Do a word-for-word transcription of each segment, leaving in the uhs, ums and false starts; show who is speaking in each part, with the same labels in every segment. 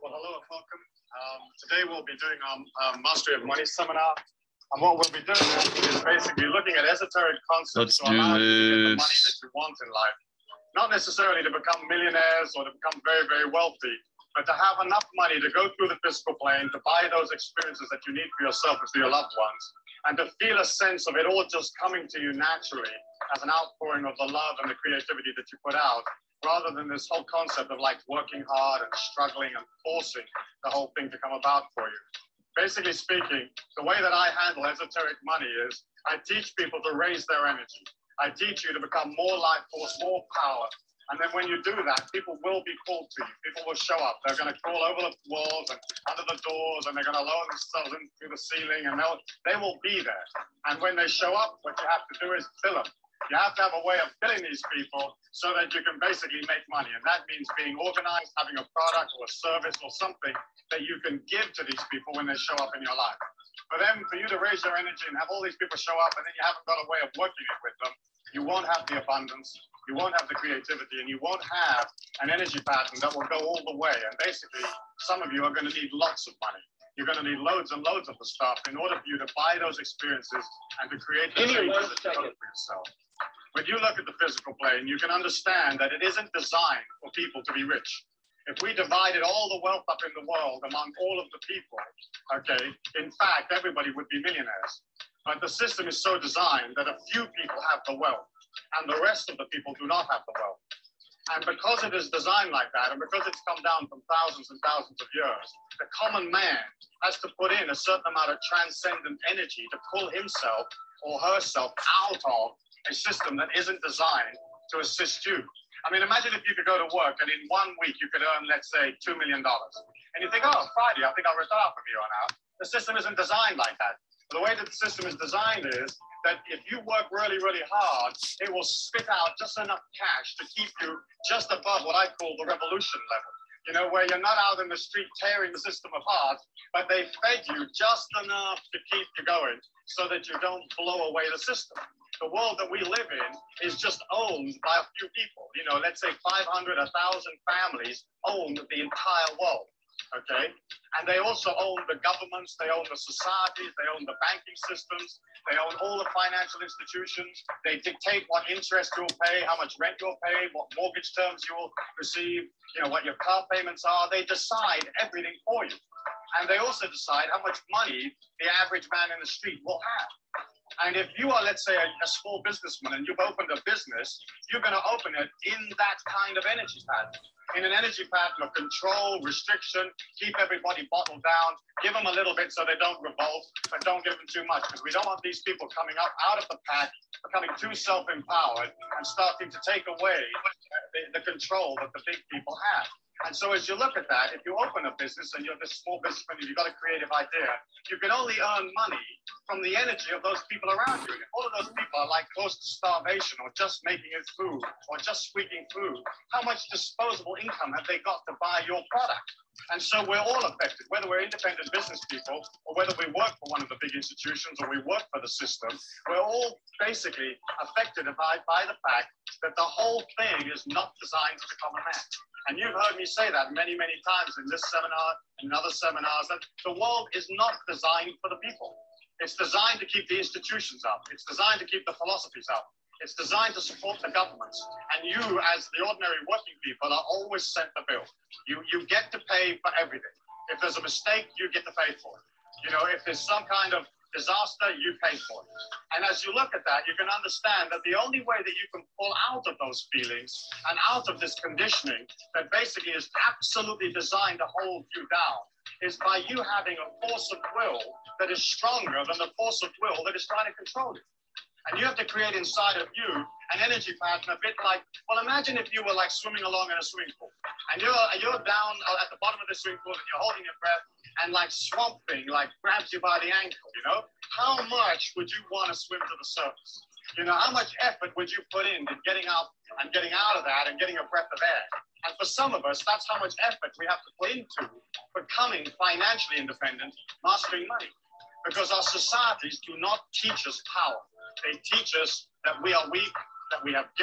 Speaker 1: Well, hello and welcome. Um, today we'll be doing our um, Mastery of Money seminar. And what we'll be doing is, is basically looking at esoteric concepts to allow you to get the money that you want in life. Not necessarily to become millionaires or to become very, very wealthy, but to have enough money to go through the physical plane, to buy those experiences that you need for yourself and for your loved ones, and to feel a sense of it all just coming to you naturally as an outpouring of the love and the creativity that you put out, rather than this whole concept of like working hard and struggling and forcing the whole thing to come about for you. Basically speaking, the way that I handle esoteric money is I teach people to raise their energy. I teach you to become more life force, more power. And then when you do that, people will be called to you. People will show up. They're going to crawl over the walls and under the doors, and they're going to lower themselves in through the ceiling, and they'll, they will be there. And when they show up, what you have to do is fill them. You have to have a way of filling these people so that you can basically make money. And that means being organized, having a product or a service or something that you can give to these people when they show up in your life. For them, for you to raise your energy and have all these people show up and then you haven't got a way of working it with them, you won't have the abundance, you won't have the creativity, and you won't have an energy pattern that will go all the way. And basically, some of you are going to need lots of money. You're going to need loads and loads of the stuff in order for you to buy those experiences and to create the changes that you want for yourself. When you look at the physical plane, you can understand that it isn't designed for people to be rich. If we divided all the wealth up in the world among all of the people, okay, in fact, everybody would be millionaires. But the system is so designed that a few people have the wealth and the rest of the people do not have the wealth. And because it is designed like that, and because it's come down from thousands and thousands of years, the common man has to put in a certain amount of transcendent energy to pull himself or herself out of a system that isn't designed to assist you. I mean, imagine if you could go to work and in one week you could earn, let's say, two million dollars. And you think, oh, Friday, I think I'll retire from here on out. The system isn't designed like that. The way that the system is designed is that if you work really, really hard, it will spit out just enough cash to keep you just above what I call the revolution level. You know, where you're not out in the street tearing the system apart, but they fed you just enough to keep you going so that you don't blow away the system. The world that we live in is just owned by a few people. You know, let's say five hundred, one thousand families own the entire world, okay? And they also own the governments, they own the societies, they own the banking systems, they own all the financial institutions. They dictate what interest you'll pay, how much rent you'll pay, what mortgage terms you will receive, you know, what your car payments are. They decide everything for you. And they also decide how much money the average man in the street will have. And if you are, let's say, a, a small businessman and you've opened a business, you're going to open it in that kind of energy pattern. In an energy pattern of control, restriction, keep everybody bottled down, give them a little bit so they don't revolt, but don't give them too much, because we don't want these people coming up out of the pack, becoming too self-empowered and starting to take away the, the control that the big people have. And so as you look at that, if you open a business and you're this small businessman and you've got a creative idea, you can only earn money from the energy of those people around you. And if all of those people are like close to starvation or just making it through or just squeaking through, how much disposable income have they got to buy your product? And so we're all affected, whether we're independent business people or whether we work for one of the big institutions or we work for the system, we're all basically affected by, by the fact that the whole thing is not designed for the common man. And you've heard me say that many, many times in this seminar and other seminars, that the world is not designed for the people. It's designed to keep the institutions up. It's designed to keep the philosophies up. It's designed to support the governments. And you, as the ordinary working people, are always sent the bill. You, you get to pay for everything. If there's a mistake, you get to pay for it. You know, if there's some kind of disaster, you pay for it. And as you look at that, you can understand that the only way that you can pull out of those feelings and out of this conditioning that basically is absolutely designed to hold you down is by you having a force of will that is stronger than the force of will that is trying to control you. And you have to create inside of you an energy pattern a bit like, well, imagine if you were like swimming along in a swimming pool and you're, you're down at the bottom of the swimming pool and you're holding your breath and like Swamp Thing like grabs you by the ankle, you know? How much would you want to swim to the surface? You know, how much effort would you put in in getting up and getting out of that and getting a breath of air? And for some of us, that's how much effort we have to put into becoming financially independent, mastering money. Because our societies do not teach us power. They teach us that we are weak, that we have guilt,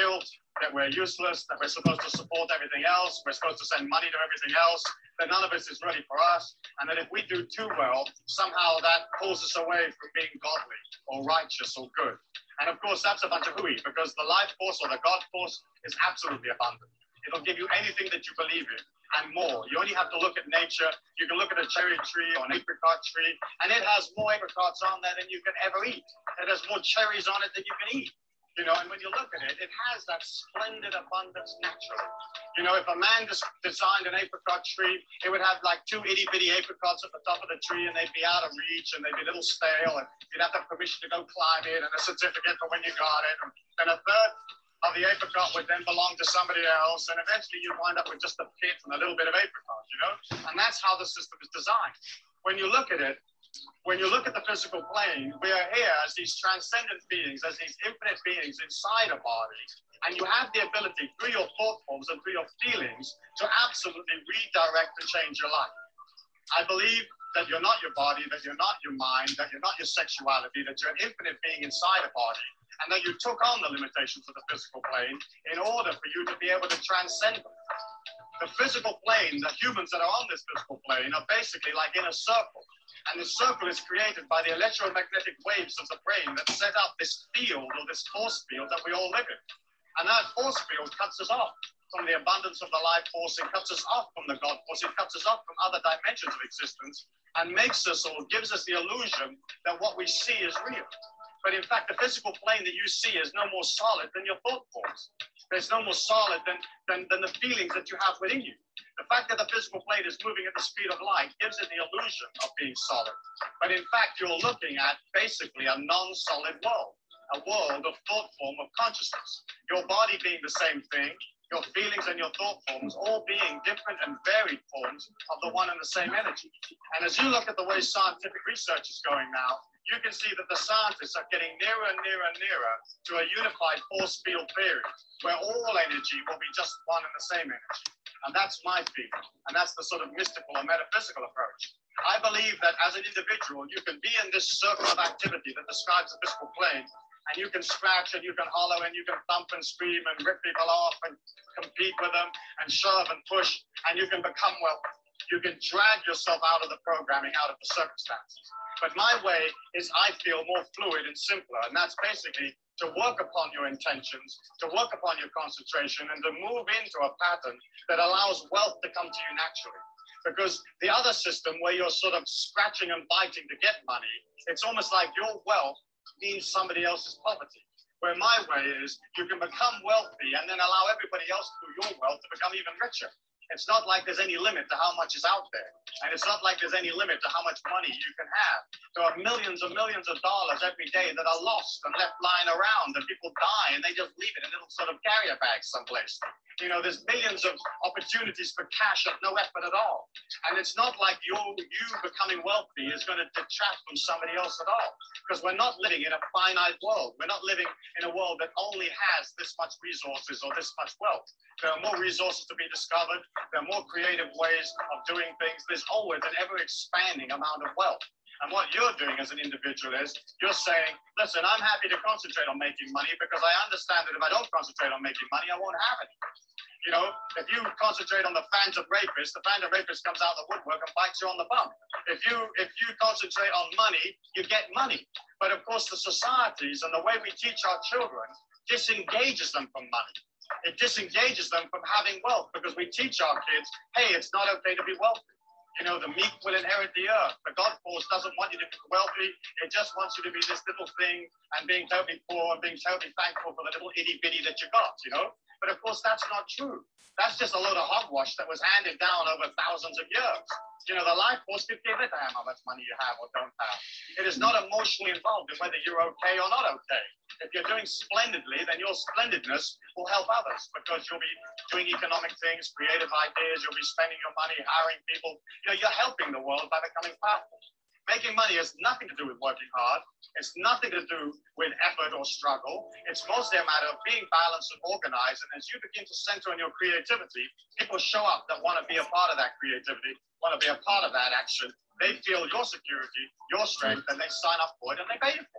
Speaker 1: that we're useless, that we're supposed to support everything else, we're supposed to send money to everything else, that none of this is really for us, and that if we do too well, somehow that pulls us away from being godly or righteous or good. And of course, that's a bunch of hooey, because the life force or the God force is absolutely abundant. It'll give you anything that you believe in and more. You only have to look at nature. You can look at a cherry tree or an apricot tree, and it has more apricots on there than you can ever eat. It has more cherries on it than you can eat. You know, and when you look at it, it has that splendid abundance naturally. You know, if a man just designed an apricot tree, it would have like two itty bitty apricots at the top of the tree, and they'd be out of reach, and they'd be a little stale, and you'd have to have permission to go climb it, and a certificate for when you got it. And then a third of the apricot would then belong to somebody else, and eventually you'd wind up with just a pit and a little bit of apricot, you know? And that's how the system is designed. When you look at it, when you look at the physical plane, we are here as these transcendent beings, as these infinite beings inside a body, and you have the ability through your thought forms and through your feelings to absolutely redirect and change your life. I believe that you're not your body, that you're not your mind, that you're not your sexuality, that you're an infinite being inside a body, and that you took on the limitations of the physical plane in order for you to be able to transcend them. The physical plane, the humans that are on this physical plane are basically like in a circle. And the circle is created by the electromagnetic waves of the brain that set up this field or this force field that we all live in. And that force field cuts us off from the abundance of the life force. It cuts us off from the God force. It cuts us off from other dimensions of existence and makes us or gives us the illusion that what we see is real. But in fact, the physical plane that you see is no more solid than your thought forms. There's no more solid than, than, than the feelings that you have within you. The fact that the physical plane is moving at the speed of light gives it the illusion of being solid. But in fact, you're looking at basically a non-solid world, a world of thought form of consciousness. Your body being the same thing, your feelings and your thought forms all being different and varied forms of the one and the same energy. And as you look at the way scientific research is going now, you can see that the scientists are getting nearer and nearer and nearer to a unified force field theory, where all energy will be just one and the same energy. And that's my feeling. And that's the sort of mystical or metaphysical approach. I believe that as an individual, you can be in this circle of activity that describes the physical plane, and you can scratch and you can hollow and you can thump and scream and rip people off and compete with them and shove and push, and you can become wealthy. You can drag yourself out of the programming, out of the circumstances. But my way is, I feel, more fluid and simpler, and that's basically to work upon your intentions, to work upon your concentration, and to move into a pattern that allows wealth to come to you naturally. Because the other system where you're sort of scratching and biting to get money, it's almost like your wealth means somebody else's poverty. Where my way is, you can become wealthy and then allow everybody else through your wealth to become even richer. It's not like there's any limit to how much is out there. And it's not like there's any limit to how much money you can have. There are millions and millions of dollars every day that are lost and left lying around, and people die and they just leave it in little sort of carrier bags someplace. You know, there's millions of opportunities for cash at no effort at all. And it's not like you, you becoming wealthy is going to detract from somebody else at all. Because we're not living in a finite world. We're not living in a world that only has this much resources or this much wealth. There are more resources to be discovered. There are more creative ways of doing things. There's always an ever-expanding amount of wealth. And what you're doing as an individual is you're saying, listen, I'm happy to concentrate on making money because I understand that if I don't concentrate on making money, I won't have any. You know, if you concentrate on the phantom rapist, the phantom rapist comes out of the woodwork and bites you on the bum. If you if you concentrate on money, you get money. But of course, the societies and the way we teach our children disengages them from money. It disengages them from having wealth because we teach our kids, hey, it's not okay to be wealthy. You know, the meek will inherit the earth. The God force doesn't want you to be wealthy. It just wants you to be this little thing and being totally poor and being totally thankful for the little itty bitty that you got, you know? But of course, that's not true. That's just a load of hogwash that was handed down over thousands of years. You know, the life force could give a damn how much money you have or don't have. It is not emotionally involved in whether you're okay or not okay. If you're doing splendidly, then your splendidness will help others because you'll be doing economic things, creative ideas, you'll be spending your money, hiring people. You know, you're helping the world by becoming powerful. Making money has nothing to do with working hard. It's nothing to do with effort or struggle. It's mostly a matter of being balanced and organized. And as you begin to center on your creativity, people show up that want to be a part of that creativity, want to be a part of that action. They feel your security, your strength, and they sign up for it and they pay you for it.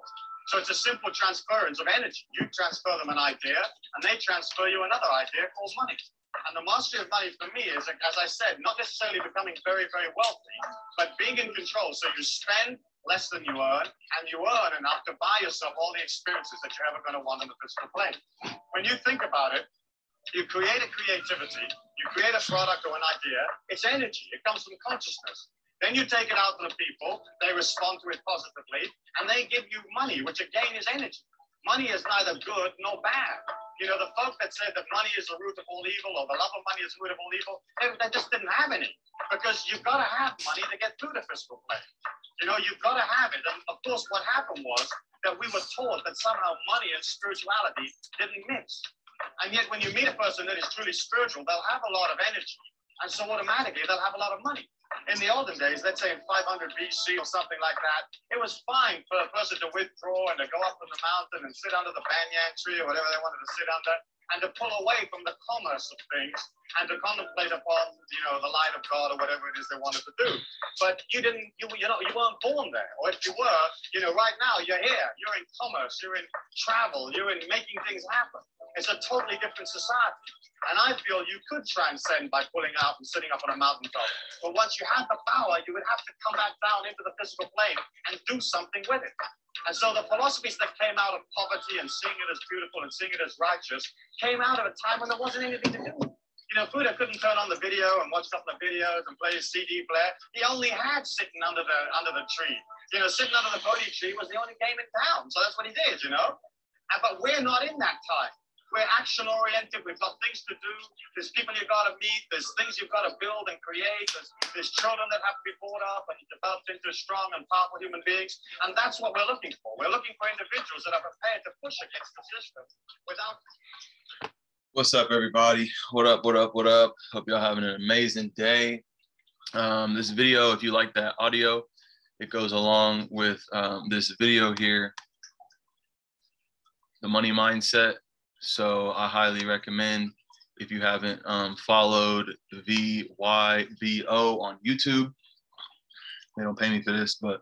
Speaker 1: So it's a simple transference of energy. You transfer them an idea, and they transfer you another idea called money. And the mastery of money for me is, as I said, not necessarily becoming very, very wealthy, but being in control. So you spend less than you earn, and you earn enough to buy yourself all the experiences that you're ever going to want on the physical plane. When you think about it, you create a creativity, you create a product or an idea, it's energy, it comes from consciousness. Then you take it out to the people, they respond to it positively, and they give you money, which again is energy. Money is neither good nor bad. You know, the folk that said that money is the root of all evil, or the love of money is the root of all evil, they, they just didn't have any, because you've got to have money to get through the physical plane. You know, you've got to have it. And of course, what happened was that we were taught that somehow money and spirituality didn't mix. And yet when you meet a person that is truly spiritual, they'll have a lot of energy. And so automatically they'll have a lot of money. In the olden days, let's say in five hundred B C or something like that, it was fine for a person to withdraw and to go up on the mountain and sit under the banyan tree or whatever they wanted to sit under, and to pull away from the commerce of things and to contemplate upon, you know, the light of God or whatever it is they wanted to do. But you didn't, you, you know, you weren't born there. Or if you were, you know, right now you're here, you're in commerce, you're in travel, you're in making things happen. It's a totally different society. And I feel you could transcend by pulling out and sitting up on a mountaintop. But once you had the power, you would have to come back down into the physical plane and do something with it. And so the philosophies that came out of poverty and seeing it as beautiful and seeing it as righteous came out of a time when there wasn't anything to do. You know, Buddha couldn't turn on the video and watch a couple of videos and play his C D player. He only had sitting under the under the tree. You know, sitting under the Bodhi tree was the only game in town. So that's what he did, you know. And, but we're not in that time. We're action-oriented. We've got things to do. There's people you've got to meet. There's things you've got to build and create. There's, there's children that have to be brought up and developed into strong and powerful human beings. And that's what we're looking for. We're looking for individuals that are prepared to push against the system without...
Speaker 2: What's up, everybody? What up, what up, what up? Hope y'all having an amazing day. Um, this video, if you like that audio, it goes along with um, this video here, the money mindset. So I highly recommend, if you haven't um, followed V Y B O on YouTube, they don't pay me for this, but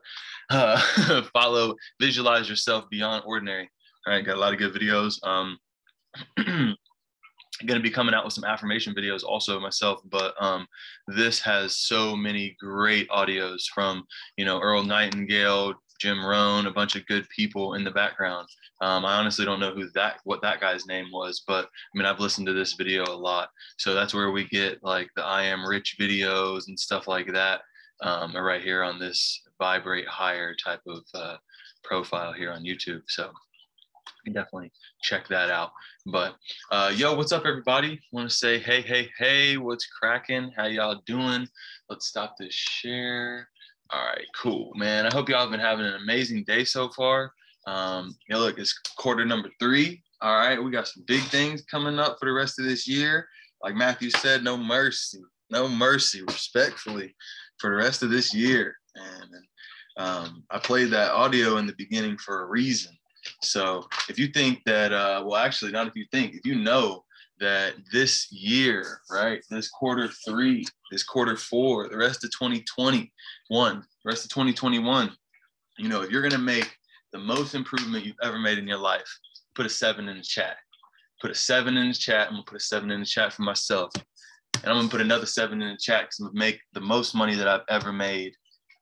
Speaker 2: uh, follow Visualize Yourself Beyond Ordinary. All right, got a lot of good videos. Um, going to be coming out with some affirmation videos also myself, but um, this has so many great audios from, you know, Earl Nightingale, Jim Rohn, a bunch of good people in the background. Um, I honestly don't know who that, what that guy's name was, but I mean, I've listened to this video a lot. So that's where we get like the I Am Rich videos and stuff like that. Um, are right here on this Vibrate Higher type of uh, profile here on YouTube. So you can definitely check that out. But uh, yo, what's up, everybody? Want to say, hey, hey, hey, what's cracking? How y'all doing? Let's stop this share. All right, cool, man. I hope y'all have been having an amazing day so far. Um, you know, look, it's quarter number three. All right, we got some big things coming up for the rest of this year. Like Matthew said, no mercy, no mercy, respectfully, for the rest of this year. And um, I played that audio in the beginning for a reason. So if you think that, uh, well, actually, not if you think, if you know that this year, right, this quarter three, this quarter four, the rest of twenty twenty-one, the rest of twenty twenty-one, you know, if you're going to make the most improvement you've ever made in your life, put a seven in the chat. Put a seven in the chat. I'm going to put a seven in the chat for myself. And I'm going to put another seven in the chat because I'm going to make the most money that I've ever made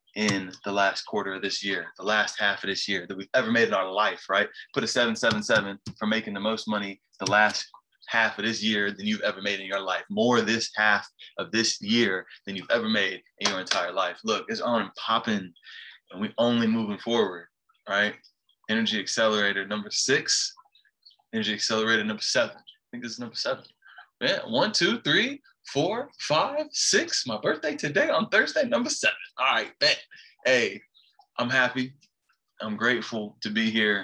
Speaker 2: in the last quarter of this year, the last half of this year that we've ever made in our life, right? Put a seven, seven, seven for making the most money the last half of this year than you've ever made in your life. More this half of this year than you've ever made in your entire life. Look, it's on and popping, and we only moving forward. Right? Energy Accelerator number six, Energy Accelerator number seven. I think this is number seven. Yeah, one, two, three, four, five, six. My birthday today on Thursday, number seven. All right, bet. Hey, I'm happy. I'm grateful to be here.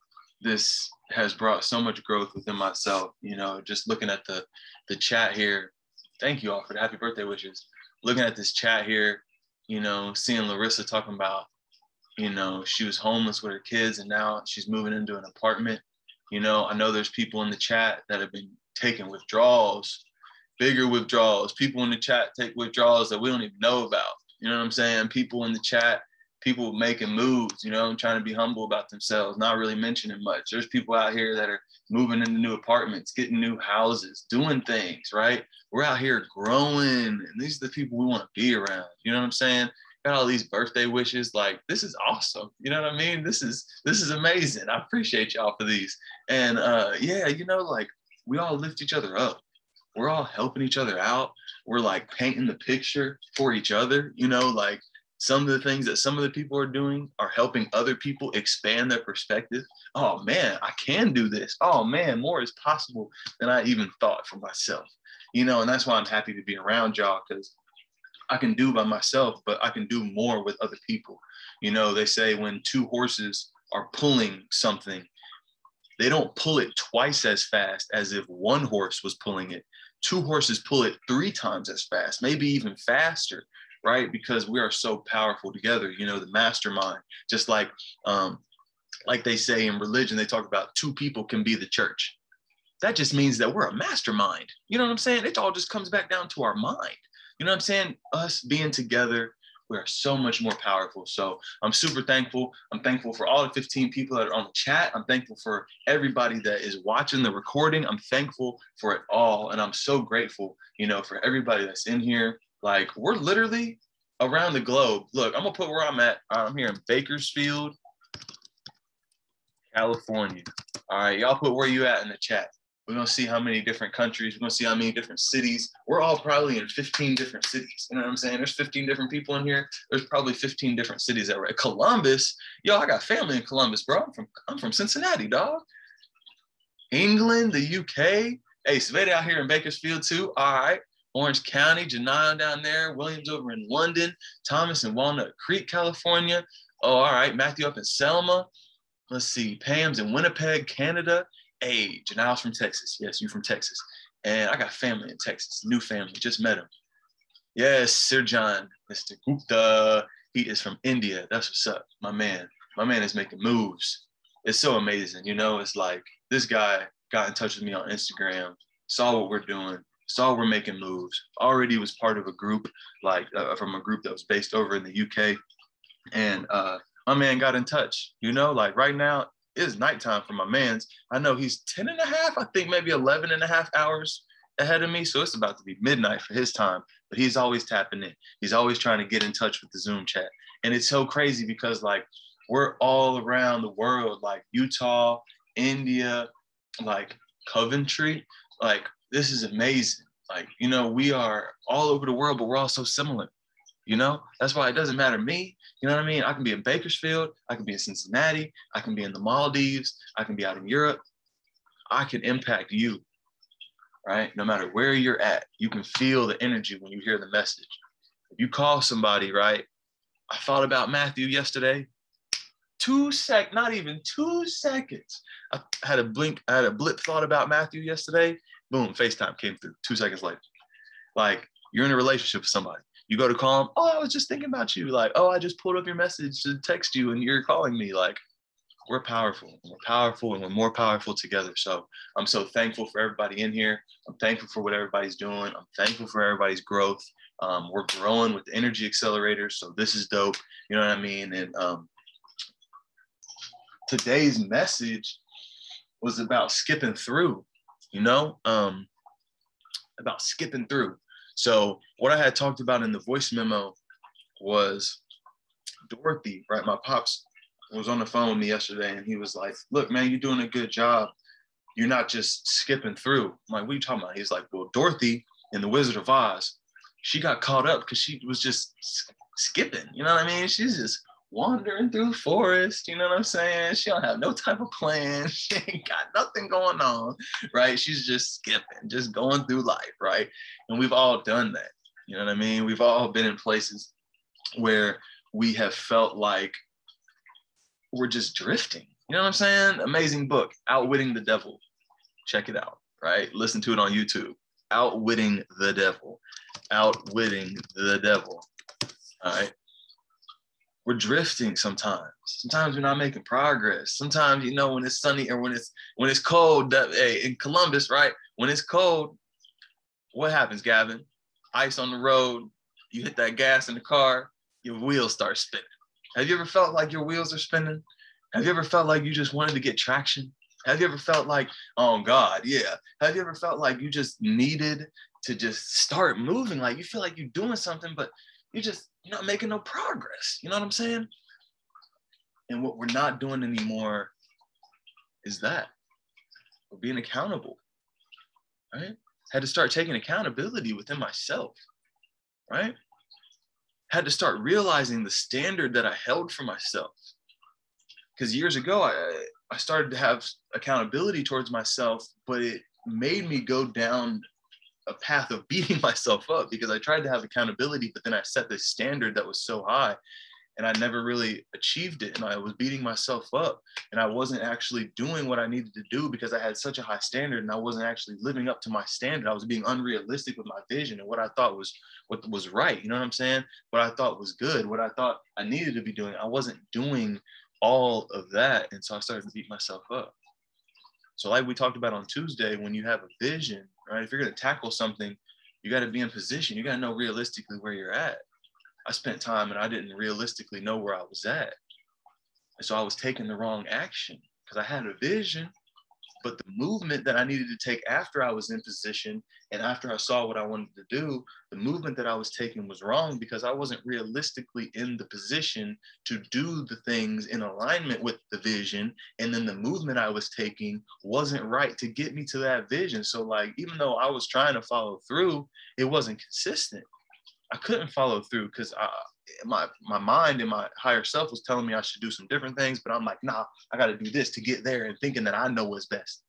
Speaker 2: This has brought so much growth within myself. You know, just looking at the, the chat here. Thank you all for the happy birthday wishes. Looking at this chat here, you know, seeing Larissa talking about, you know, she was homeless with her kids and now she's moving into an apartment. You know, I know there's people in the chat that have been taking withdrawals, bigger withdrawals. People in the chat take withdrawals that we don't even know about. You know what I'm saying? People in the chat people making moves, you know, trying to be humble about themselves, not really mentioning much. There's people out here that are moving into new apartments, getting new houses, doing things, right? We're out here growing, and these are the people we want to be around. You know what I'm saying? Got all these birthday wishes. Like, this is awesome. You know what I mean? This is this is amazing. I appreciate y'all for these. And uh, yeah, you know, like, we all lift each other up. We're all helping each other out. We're like painting the picture for each other. You know, like, some of the things that some of the people are doing are helping other people expand their perspective. Oh man, I can do this. Oh man, more is possible than I even thought for myself. You know, and that's why I'm happy to be around y'all, because I can do by myself, but I can do more with other people. You know, they say when two horses are pulling something, they don't pull it twice as fast as if one horse was pulling it. Two horses pull it three times as fast, maybe even faster, right? Because we are so powerful together, you know, the mastermind. Just like, um, like they say in religion, they talk about two people can be the church. That just means that we're a mastermind. You know what I'm saying? It all just comes back down to our mind. You know what I'm saying? Us being together, we are so much more powerful. So I'm super thankful. I'm thankful for all the fifteen people that are on the chat. I'm thankful for everybody that is watching the recording. I'm thankful for it all. And I'm so grateful, you know, for everybody that's in here. Like, we're literally around the globe. Look, I'm gonna put where I'm at. I'm here in Bakersfield, California. All right, y'all put where you at in the chat. We're gonna see how many different countries. We're gonna see how many different cities. We're all probably in fifteen different cities. You know what I'm saying? There's fifteen different people in here. There's probably fifteen different cities that we're at. Columbus, yo, I got family in Columbus, bro. I'm from I'm from Cincinnati, dog. England, the U K. Hey, Sveta out here in Bakersfield too. All right. Orange County, Janine down there, Williams over in London, Thomas in Walnut Creek, California. Oh, all right, Matthew up in Selma. Let's see, Pam's in Winnipeg, Canada. Hey, Janelle's from Texas. Yes, you from Texas. And I got family in Texas, new family, just met him. Yes, Sir John, Mister Gupta. He is from India. That's what's up, my man. My man is making moves. It's so amazing. You know, it's like this guy got in touch with me on Instagram, saw what we're doing, saw we're making moves, already was part of a group, like uh, from a group that was based over in the U K. And uh, my man got in touch, you know, like right now it's nighttime for my man's. I know he's ten and a half, I think maybe eleven and a half hours ahead of me. So it's about to be midnight for his time, but he's always tapping in. He's always trying to get in touch with the Zoom chat. And it's so crazy because like we're all around the world, like Utah, India, like Coventry, like this is amazing. Like, you know, we are all over the world, but we're all so similar, you know? That's why it doesn't matter me, you know what I mean? I can be in Bakersfield, I can be in Cincinnati, I can be in the Maldives, I can be out in Europe. I can impact you, right? No matter where you're at, you can feel the energy when you hear the message. If you call somebody, right? I thought about Matthew yesterday. Two sec, not even two seconds. I had a blink, I had a blip thought about Matthew yesterday. Boom, FaceTime came through two seconds later. Like, you're in a relationship with somebody. You go to call them, oh, I was just thinking about you. Like, oh, I just pulled up your message to text you and you're calling me. Like, we're powerful. We're powerful and we're more powerful together. So I'm so thankful for everybody in here. I'm thankful for what everybody's doing. I'm thankful for everybody's growth. Um, we're growing with the Energy Accelerator. So this is dope. You know what I mean? And um, today's message was about skipping through, you know, um, about skipping through. So what I had talked about in the voice memo was Dorothy, right? My pops was on the phone with me yesterday and he was like, look, man, you're doing a good job. You're not just skipping through. I'm like, what are you talking about? He's like, well, Dorothy in The Wizard of Oz, she got caught up because she was just skipping, you know what I mean? She's just wandering through the forest, you know what I'm saying? She don't have no type of plan. She ain't got nothing going on, right? She's just skipping, just going through life, right? And we've all done that, you know what I mean? We've all been in places where we have felt like we're just drifting, you know what I'm saying? Amazing book, Outwitting the Devil. Check it out, right? Listen to it on YouTube. Outwitting the Devil. Outwitting the Devil, all right? We're drifting sometimes. Sometimes we're not making progress. Sometimes, you know, when it's sunny or when it's when it's cold, that, hey, in Columbus, right? When it's cold, what happens, Gavin? Ice on the road, you hit that gas in the car, your wheels start spinning. Have you ever felt like your wheels are spinning? Have you ever felt like you just wanted to get traction? Have you ever felt like, oh God, yeah. Have you ever felt like you just needed to just start moving? Like you feel like you're doing something, but you just, you're not making no progress. You know what I'm saying? And what we're not doing anymore is that. We're being accountable, right? Had to start taking accountability within myself, right? Had to start realizing the standard that I held for myself. Because years ago, I, I started to have accountability towards myself, but it made me go down a path of beating myself up because I tried to have accountability, but then I set this standard that was so high and I never really achieved it. And I was beating myself up and I wasn't actually doing what I needed to do because I had such a high standard and I wasn't actually living up to my standard. I was being unrealistic with my vision and what I thought was what was right. You know what I'm saying? What I thought was good, what I thought I needed to be doing. I wasn't doing all of that. And so I started to beat myself up. So like we talked about on Tuesday, when you have a vision, right? If you're going to tackle something, you got to be in position. You got to know realistically where you're at. I spent time and I didn't realistically know where I was at. And so I was taking the wrong action because I had a vision, but the movement that I needed to take after I was in position and after I saw what I wanted to do, the movement that I was taking was wrong because I wasn't realistically in the position to do the things in alignment with the vision. And then the movement I was taking wasn't right to get me to that vision. So like, even though I was trying to follow through, it wasn't consistent. I couldn't follow through because my my mind and my higher self was telling me I should do some different things, but I'm like, nah, I got to do this to get there and thinking that I know what's best.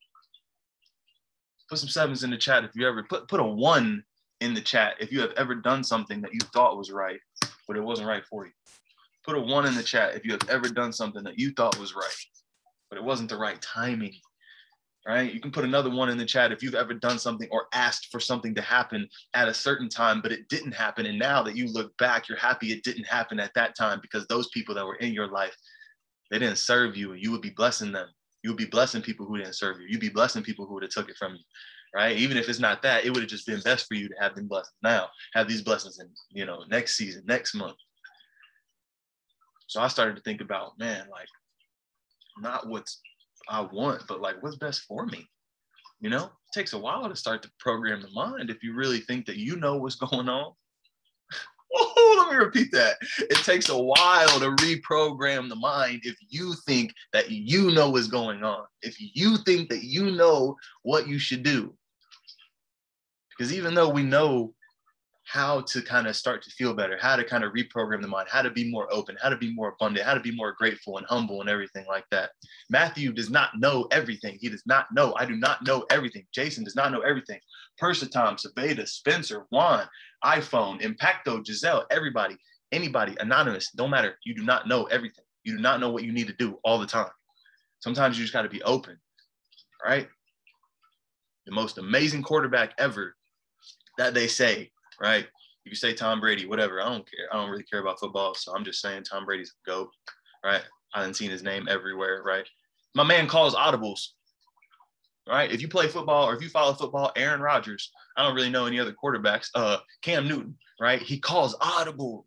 Speaker 2: Put some sevens in the chat if you ever, put, put a one in the chat if you have ever done something that you thought was right, but it wasn't right for you. Put a one in the chat if you have ever done something that you thought was right, but it wasn't the right timing. Right? You can put another one in the chat if you've ever done something or asked for something to happen at a certain time, but it didn't happen. And now that you look back, you're happy it didn't happen at that time because those people that were in your life, they didn't serve you and you would be blessing them. You would be blessing people who didn't serve you. You'd be blessing people who would have took it from you, right? Even if it's not that, it would have just been best for you to have them blessings now, have these blessings in, you know, next season, next month. So I started to think about, man, like not what's I want, but like what's best for me. You know, it takes a while to start to program the mind if you really think that you know what's going on. Oh, let me repeat that. It takes a while to reprogram the mind if you think that you know what's going on, if you think that you know what you should do. Because even though we know how to kind of start to feel better, how to kind of reprogram the mind, how to be more open, how to be more abundant, how to be more grateful and humble and everything like that. Matthew does not know everything. He does not know. I do not know everything. Jason does not know everything. Persatom, Sabeda, Spencer, Juan, iPhone, Impacto, Giselle, everybody, anybody, anonymous, don't matter. You do not know everything. You do not know what you need to do all the time. Sometimes you just got to be open, right? The most amazing quarterback ever that they say, right? You can say Tom Brady, whatever. I don't care. I don't really care about football. So I'm just saying Tom Brady's a GOAT, right? I haven't seen his name everywhere, right? My man calls audibles, right? If you play football or if you follow football, Aaron Rodgers, I don't really know any other quarterbacks. Uh, Cam Newton, right? He calls audibles.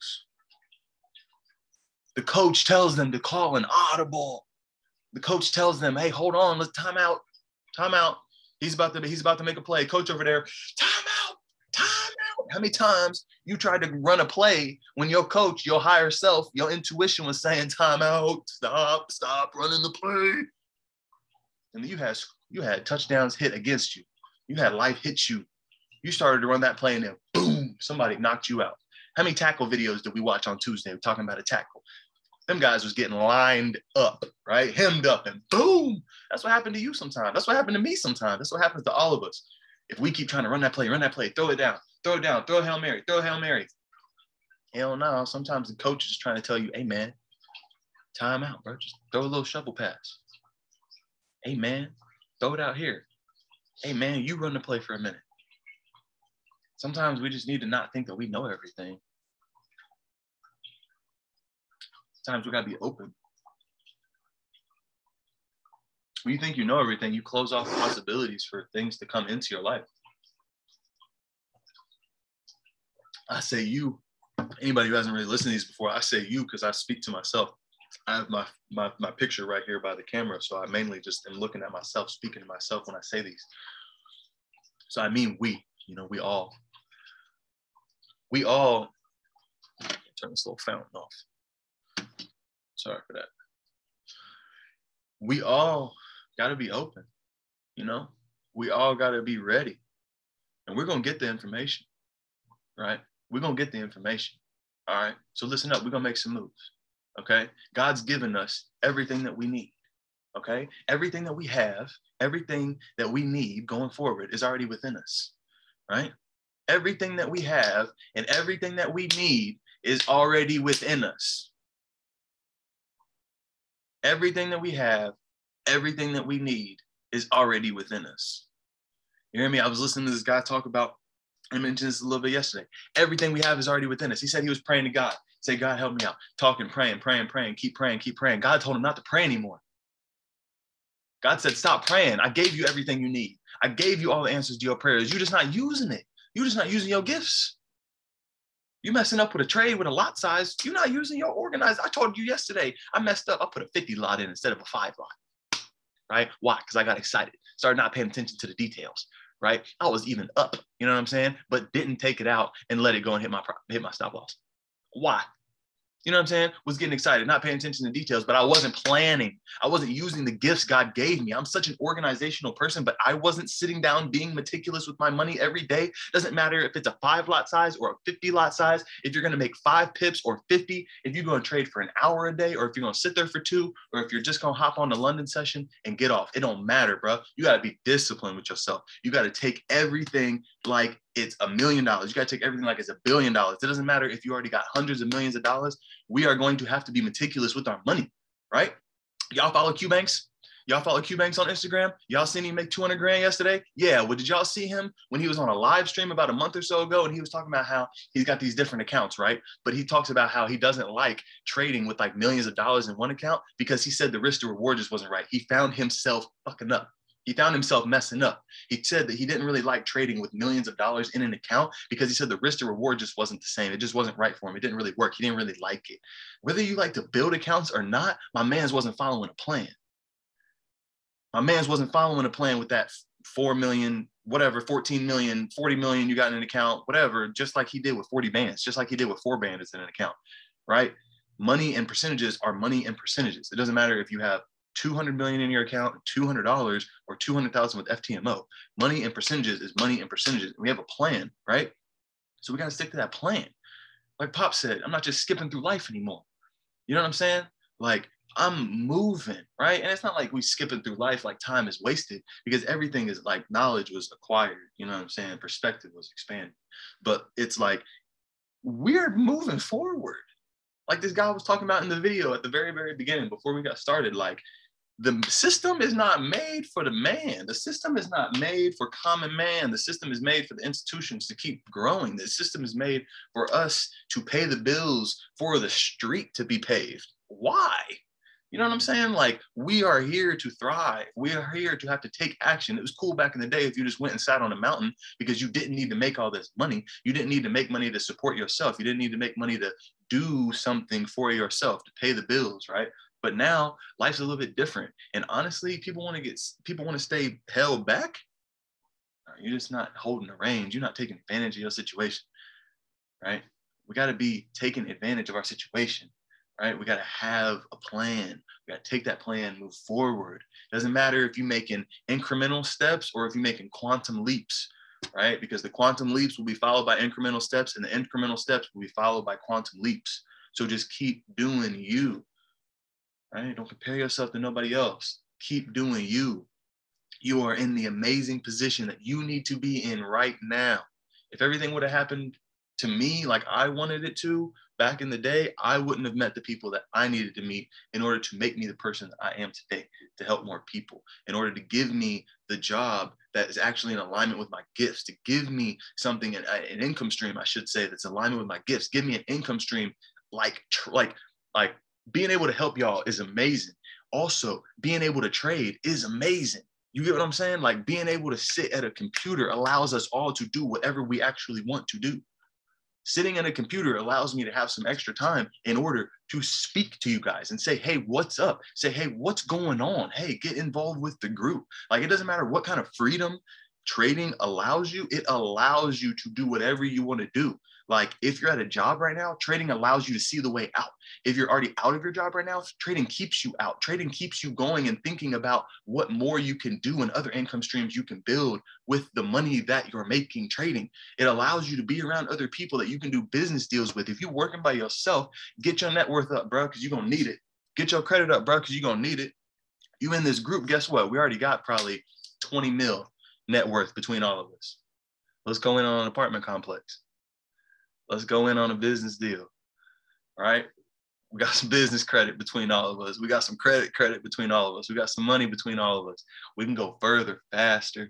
Speaker 2: The coach tells them to call an audible. The coach tells them, hey, hold on, let's time out, time out. He's about to, he's about to make a play. Coach over there, time out, time out. How many times you tried to run a play when your coach, your higher self, your intuition was saying, time out, stop, stop running the play. And you had, you had touchdowns hit against you. You had life hit you. You started to run that play and then boom, somebody knocked you out. How many tackle videos did we watch on Tuesday? We're talking about a tackle. Them guys was getting lined up, right? Hemmed up and boom. That's what happened to you sometimes. That's what happened to me sometimes. That's what happens to all of us. If we keep trying to run that play, run that play, throw it down, throw it down, throw a Hail Mary, throw a Hail Mary. Hell no. Sometimes the coach is just trying to tell you, hey, man, time out, bro. Just throw a little shovel pass. Hey, man, throw it out here. Hey, man, you run the play for a minute. Sometimes we just need to not think that we know everything. Sometimes we got to be open. When you think you know everything, you close off possibilities for things to come into your life. I say you, anybody who hasn't really listened to these before, I say you because I speak to myself. I have my, my my picture right here by the camera, so I mainly just am looking at myself, speaking to myself when I say these. So I mean we, you know, we all, we all, turn this little fountain off. Sorry for that. We all got to be open, you know? We all got to be ready. And we're going to get the information, right? We're going to get the information, all right? So listen up, we're going to make some moves. Okay, God's given us everything that we need. Okay, everything that we have, everything that we need going forward is already within us, right? Everything that we have and everything that we need is already within us. Everything that we have, everything that we need is already within us. You hear me? I was listening to this guy talk about, I mentioned this a little bit yesterday. Everything we have is already within us. He said he was praying to God. Say, God, help me out. Talking, praying, praying, praying, keep praying, keep praying. God told him not to pray anymore. God said, stop praying. I gave you everything you need. I gave you all the answers to your prayers. You're just not using it. You're just not using your gifts. You're messing up with a trade with a lot size. You're not using your organized. I told you yesterday, I messed up. I put a fifty lot in instead of a five lot, right? Why? Because I got excited. Started not paying attention to the details, right? I was even up, you know what I'm saying? But didn't take it out and let it go and hit my, hit my stop loss. Why? You know what I'm saying? Was getting excited, not paying attention to details, but I wasn't planning. I wasn't using the gifts God gave me. I'm such an organizational person, but I wasn't sitting down being meticulous with my money every day. Doesn't matter if it's a five lot size or a fifty lot size. If you're going to make five pips or fifty, if you're going to trade for an hour a day, or if you're going to sit there for two, or if you're just going to hop on the London session and get off, it don't matter, bro. You got to be disciplined with yourself. You got to take everything like it's a million dollars. You got to take everything like it's a billion dollars. It doesn't matter if you already got hundreds of millions of dollars. We are going to have to be meticulous with our money, right? Y'all follow Q Banks? Y'all follow Q Banks on Instagram? Y'all seen him make two hundred grand yesterday? Yeah. Well, did y'all see him when he was on a live stream about a month or so ago? And he was talking about how he's got these different accounts, right? But he talks about how he doesn't like trading with like millions of dollars in one account because he said the risk to reward just wasn't right. He found himself fucking up. He found himself messing up. He said that he didn't really like trading with millions of dollars in an account because he said the risk to reward just wasn't the same. It just wasn't right for him. It didn't really work. He didn't really like it. Whether you like to build accounts or not, my man's wasn't following a plan. My man's wasn't following a plan with that four million, whatever, fourteen million, forty million you got in an account, whatever, just like he did with forty bands, just like he did with four bandits in an account, right? Money and percentages are money and percentages. It doesn't matter if you have two hundred million in your account, two hundred dollars, or two hundred thousand with F T M O. Money and percentages is money and percentages. We have a plan, right? So we got to stick to that plan. Like Pop said, I'm not just skipping through life anymore. You know what I'm saying? Like I'm moving, right? And it's not like we skipping through life like time is wasted because everything is like knowledge was acquired. You know what I'm saying? Perspective was expanded. But it's like we're moving forward. Like this guy was talking about in the video at the very, very beginning before we got started, like the system is not made for the man. The system is not made for common man. The system is made for the institutions to keep growing. The system is made for us to pay the bills for the street to be paved. Why? You know what I'm saying? Like we are here to thrive. We are here to have to take action. It was cool back in the day if you just went and sat on a mountain because you didn't need to make all this money. You didn't need to make money to support yourself. You didn't need to make money to do something for yourself, to pay the bills, right? But now life's a little bit different. And honestly, people want to get, people want to stay held back. You're just not holding the reins. You're not taking advantage of your situation, right? We got to be taking advantage of our situation, right? We got to have a plan. We got to take that plan, move forward. Doesn't matter if you're making incremental steps or if you're making quantum leaps, right? Because the quantum leaps will be followed by incremental steps and the incremental steps will be followed by quantum leaps. So just keep doing you. Right? Don't compare yourself to nobody else. Keep doing you. You are in the amazing position that you need to be in right now. If everything would have happened to me like I wanted it to back in the day, I wouldn't have met the people that I needed to meet in order to make me the person that I am today, to help more people, in order to give me the job that is actually in alignment with my gifts, to give me something, an, an income stream, I should say, that's in alignment with my gifts. Give me an income stream like, like, like, being able to help y'all is amazing. Also, being able to trade is amazing. You get what I'm saying? Like being able to sit at a computer allows us all to do whatever we actually want to do. Sitting at a computer allows me to have some extra time in order to speak to you guys and say, hey, what's up? Say, hey, what's going on? Hey, get involved with the group. Like, it doesn't matter what kind of freedom trading allows you. It allows you to do whatever you want to do. Like, if you're at a job right now, trading allows you to see the way out. If you're already out of your job right now, trading keeps you out. Trading keeps you going and thinking about what more you can do and other income streams you can build with the money that you're making trading. It allows you to be around other people that you can do business deals with. If you're working by yourself, get your net worth up, bro, because you're going to need it. Get your credit up, bro, because you're going to need it. You in this group, guess what? We already got probably twenty mil net worth between all of us. Let's go in on an apartment complex. Let's go in on a business deal, all right? We got some business credit between all of us. We got some credit credit between all of us. We got some money between all of us. We can go further, faster.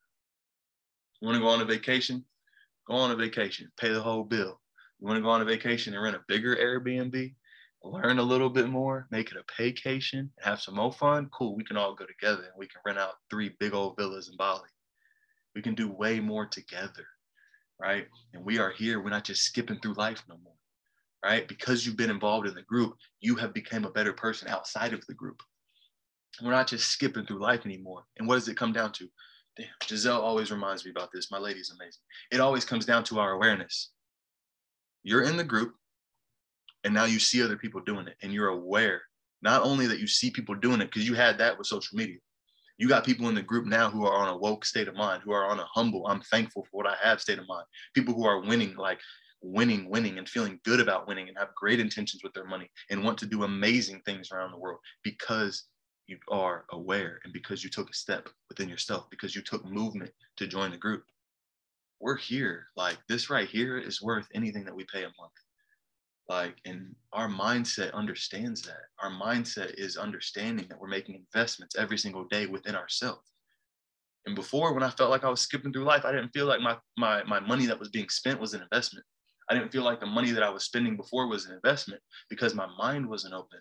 Speaker 2: You want to go on a vacation? Go on a vacation. Pay the whole bill. You want to go on a vacation and rent a bigger Airbnb? Learn a little bit more, make it a paycation, have some more fun? Cool, we can all go together and we can rent out three big old villas in Bali. We can do way more together, right? And we are here. We're not just skipping through life no more, right? Because you've been involved in the group, you have become a better person outside of the group. We're not just skipping through life anymore. And what does it come down to? Damn, Giselle always reminds me about this. My lady's amazing. It always comes down to our awareness. You're in the group, and now you see other people doing it, and you're aware. Not only that you see people doing it, because you had that with social media. You got people in the group now who are on a woke state of mind, who are on a humble, I'm thankful for what I have state of mind. People who are winning, like winning, winning, and feeling good about winning and have great intentions with their money and want to do amazing things around the world because you are aware and because you took a step within yourself, because you took movement to join the group. We're here. Like, this right here is worth anything that we pay a month. Like, and our mindset understands that. Our mindset is understanding that we're making investments every single day within ourselves. And before, when I felt like I was skipping through life, I didn't feel like my, my, my money that was being spent was an investment. I didn't feel like the money that I was spending before was an investment because my mind wasn't open,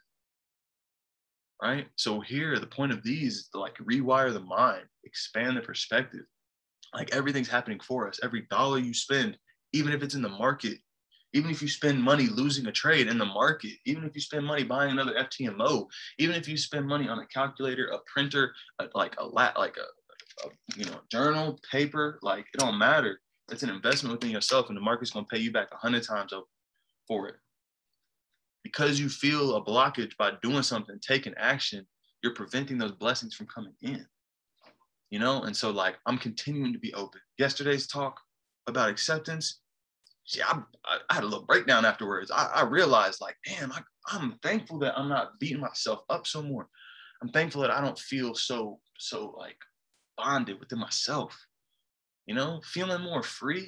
Speaker 2: right? So here, the point of these is to like rewire the mind, expand the perspective. Like, everything's happening for us. Every dollar you spend, even if it's in the market, even if you spend money losing a trade in the market, even if you spend money buying another F T M O, even if you spend money on a calculator, a printer, a, like a lat, like a, a you know journal, paper, like, it don't matter. It's an investment within yourself, and the market's gonna pay you back a hundred times over for it. Because you feel a blockage by doing something, taking action, you're preventing those blessings from coming in. You know, and so like I'm continuing to be open. Yesterday's talk about acceptance. See, I, I had a little breakdown afterwards. I, I realized, like, damn, I, I'm thankful that I'm not beating myself up so more. I'm thankful that I don't feel so, so like bonded within myself, you know, feeling more free.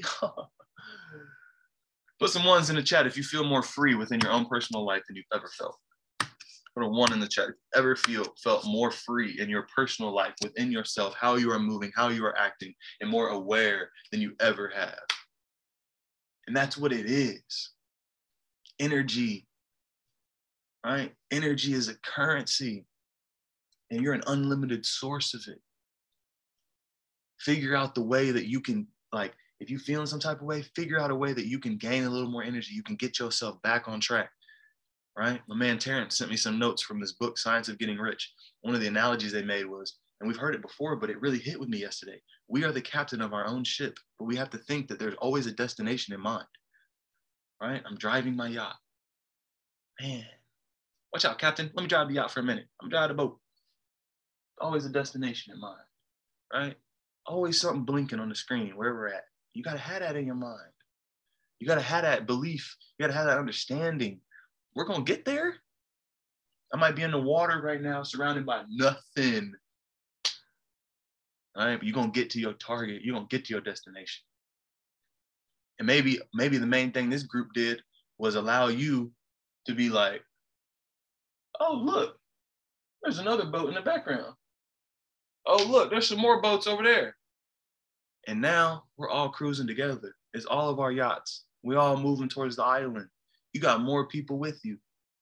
Speaker 2: Put some ones in the chat if you feel more free within your own personal life than you've ever felt. Put a one in the chat if you ever feel felt more free in your personal life within yourself, how you are moving, how you are acting, and more aware than you ever have. And that's what it is. Energy, right? Energy is a currency, and you're an unlimited source of it. Figure out the way that you can, like, if you're feeling some type of way, figure out a way that you can gain a little more energy. You can get yourself back on track, right? My man Terrence sent me some notes from this book, Science of Getting Rich. One of the analogies they made was, and we've heard it before, but it really hit with me yesterday. We are the captain of our own ship, but we have to think that there's always a destination in mind, right? I'm driving my yacht. Man, watch out, captain. Let me drive the yacht for a minute. I'm driving the boat. Always a destination in mind, right? Always something blinking on the screen where we're at. You got to have that in your mind. You got to have that belief. You got to have that understanding. We're going to get there. I might be in the water right now, surrounded by nothing. All right, but you're going to get to your target. You're going to get to your destination. And maybe, maybe the main thing this group did was allow you to be like, oh, look, there's another boat in the background. Oh, look, there's some more boats over there. And now we're all cruising together. It's all of our yachts. We all moving towards the island. You got more people with you.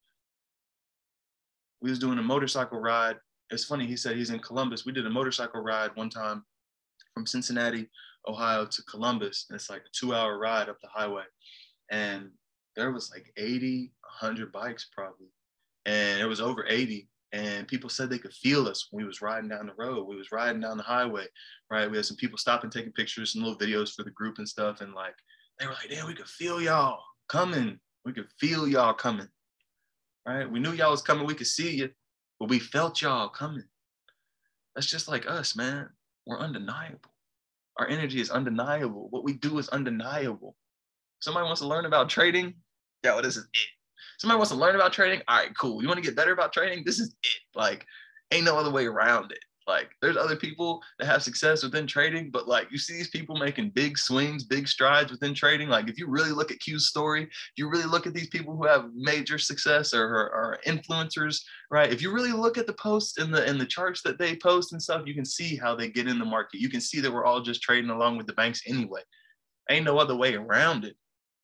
Speaker 2: We was doing a motorcycle ride. It's funny, he said he's in Columbus. We did a motorcycle ride one time from Cincinnati, Ohio to Columbus. And it's like a two hour ride up the highway. and there was like eighty, one hundred bikes probably, and it was over eighty. And people said they could feel us when we was riding down the road. We was riding down the highway, right? We had some people stopping, taking pictures, some little videos for the group and stuff. And like, they were like, damn, we could feel y'all coming. We could feel y'all coming, right? We knew y'all was coming. We could see you, but we felt y'all coming. That's just like us, man. We're undeniable. Our energy is undeniable. What we do is undeniable. Somebody wants to learn about trading? Yo, this is it. Somebody wants to learn about trading? All right, cool. You want to get better about trading? This is it. Like, ain't no other way around it. Like, there's other people that have success within trading, but like, you see these people making big swings, big strides within trading. Like, if you really look at Q's story, if you really look at these people who have major success or are influencers, right? If you really look at the posts and the and the charts that they post and stuff, you can see how they get in the market. You can see that we're all just trading along with the banks anyway. Ain't no other way around it.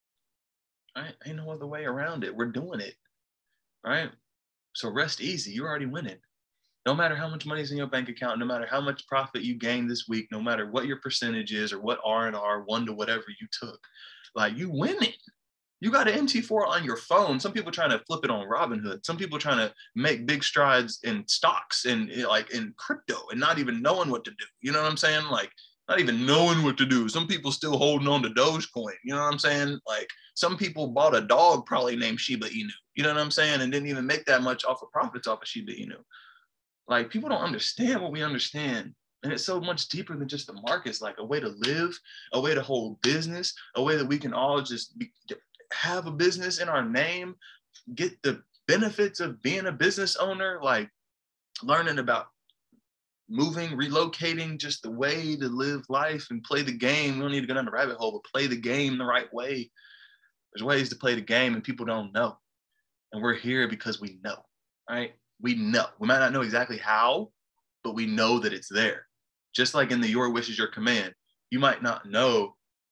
Speaker 2: Right? Ain't no other way around it. We're doing it, right? So rest easy. You're already winning. No matter how much money's in your bank account, no matter how much profit you gain this week, no matter what your percentage is or what R and R, one to whatever you took, like, you winning. You got an M T four on your phone. Some people trying to flip it on Robinhood. Some people trying to make big strides in stocks and like in crypto and not even knowing what to do. You know what I'm saying? Like, not even knowing what to do. Some people still holding on to Dogecoin. You know what I'm saying? Like, some people bought a dog probably named Shiba Inu. You know what I'm saying? And didn't even make that much off of profits off of Shiba Inu. Like, people don't understand what we understand. And it's so much deeper than just the markets, like a way to live, a way to hold business, a way that we can all just be, have a business in our name, get the benefits of being a business owner, like learning about moving, relocating, just the way to live life and play the game. We don't need to go down the rabbit hole, but play the game the right way. There's ways to play the game and people don't know. And we're here because we know, right? We know. We might not know exactly how, but we know that it's there. Just like in the your wish is your command. You might not know,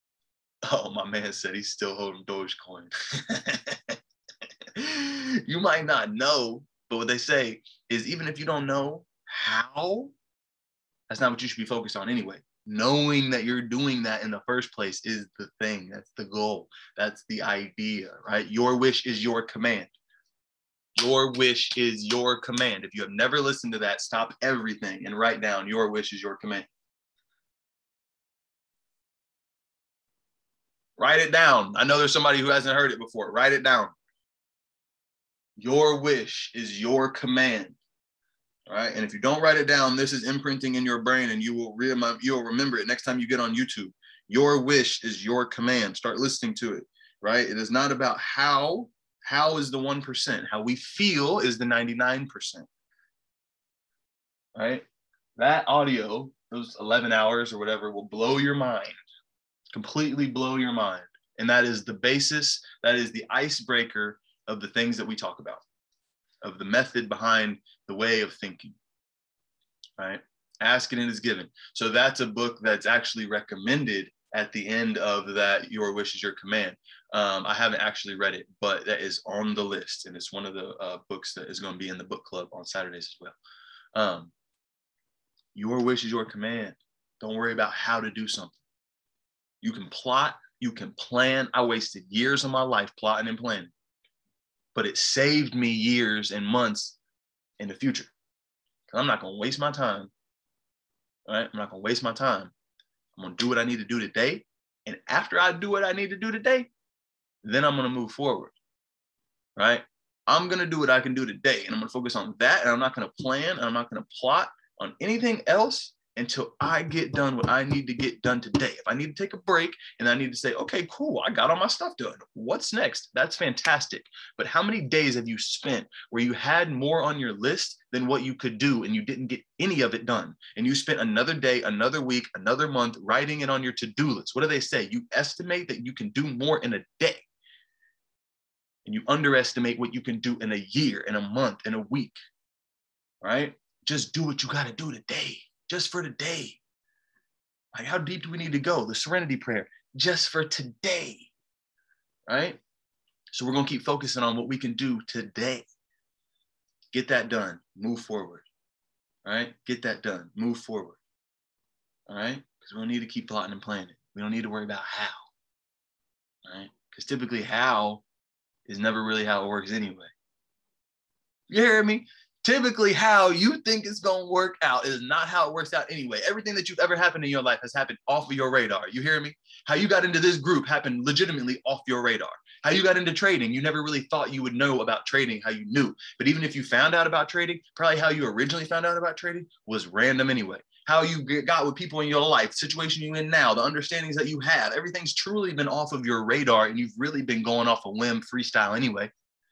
Speaker 2: oh, my man said he's still holding Dogecoin. You might not know, but what they say is even if you don't know how, that's not what you should be focused on anyway. Knowing that you're doing that in the first place is the thing. That's the goal. That's the idea, right? Your wish is your command. Your wish is your command. If you have never listened to that, stop everything and write down your wish is your command. Write it down. I know there's somebody who hasn't heard it before. Write it down. Your wish is your command. All right. And if you don't write it down, this is imprinting in your brain and you will re- you'll remember it next time you get on YouTube. Your wish is your command. Start listening to it. Right. It is not about how. How is the one percent. How we feel is the ninety-nine percent. Right. That audio, those eleven hours or whatever, will blow your mind. Completely blow your mind. And that is the basis. That is the icebreaker of the things that we talk about, of the method behind the way of thinking, right? Ask and it is given. So that's a book that's actually recommended at the end of that, Your Wish is Your Command. Um, I haven't actually read it, but that is on the list. And it's one of the uh, books that is going to be in the book club on Saturdays as well. Um, your wish is your command. Don't worry about how to do something. You can plot, you can plan. I wasted years of my life plotting and planning, but it saved me years and months in the future. I'm not going to waste my time. All right? I'm not going to waste my time. I'm going to do what I need to do today. And after I do what I need to do today, then I'm going to move forward. Right? I'm going to do what I can do today. And I'm going to focus on that. And I'm not going to plan. And I'm not going to plot on anything else until I get done what I need to get done today. If I need to take a break and I need to say, okay, cool, I got all my stuff done. What's next? That's fantastic. But how many days have you spent where you had more on your list than what you could do and you didn't get any of it done? And you spent another day, another week, another month writing it on your to-do list. What do they say? You estimate that you can do more in a day. And you underestimate what you can do in a year, in a month, in a week, right? Just do what you got to do today. Just for today. Like, how deep do we need to go? The serenity prayer, just for today, right? So we're going to keep focusing on what we can do today. Get that done. Move forward, right? Get that done. Move forward, all right? Because we don't need to keep plotting and planning. We don't need to worry about how, all right? Because typically how is never really how it works anyway. You hear me? Typically how you think it's going to work out is not how it works out anyway. Everything that you've ever happened in your life has happened off of your radar. You hear me? How you got into this group happened legitimately off your radar. How you got into trading, you never really thought you would know about trading how you knew. But even if you found out about trading, probably how you originally found out about trading was random anyway. How you got with people in your life, situation you're in now, the understandings that you have, everything's truly been off of your radar, and you've really been going off a whim freestyle anyway.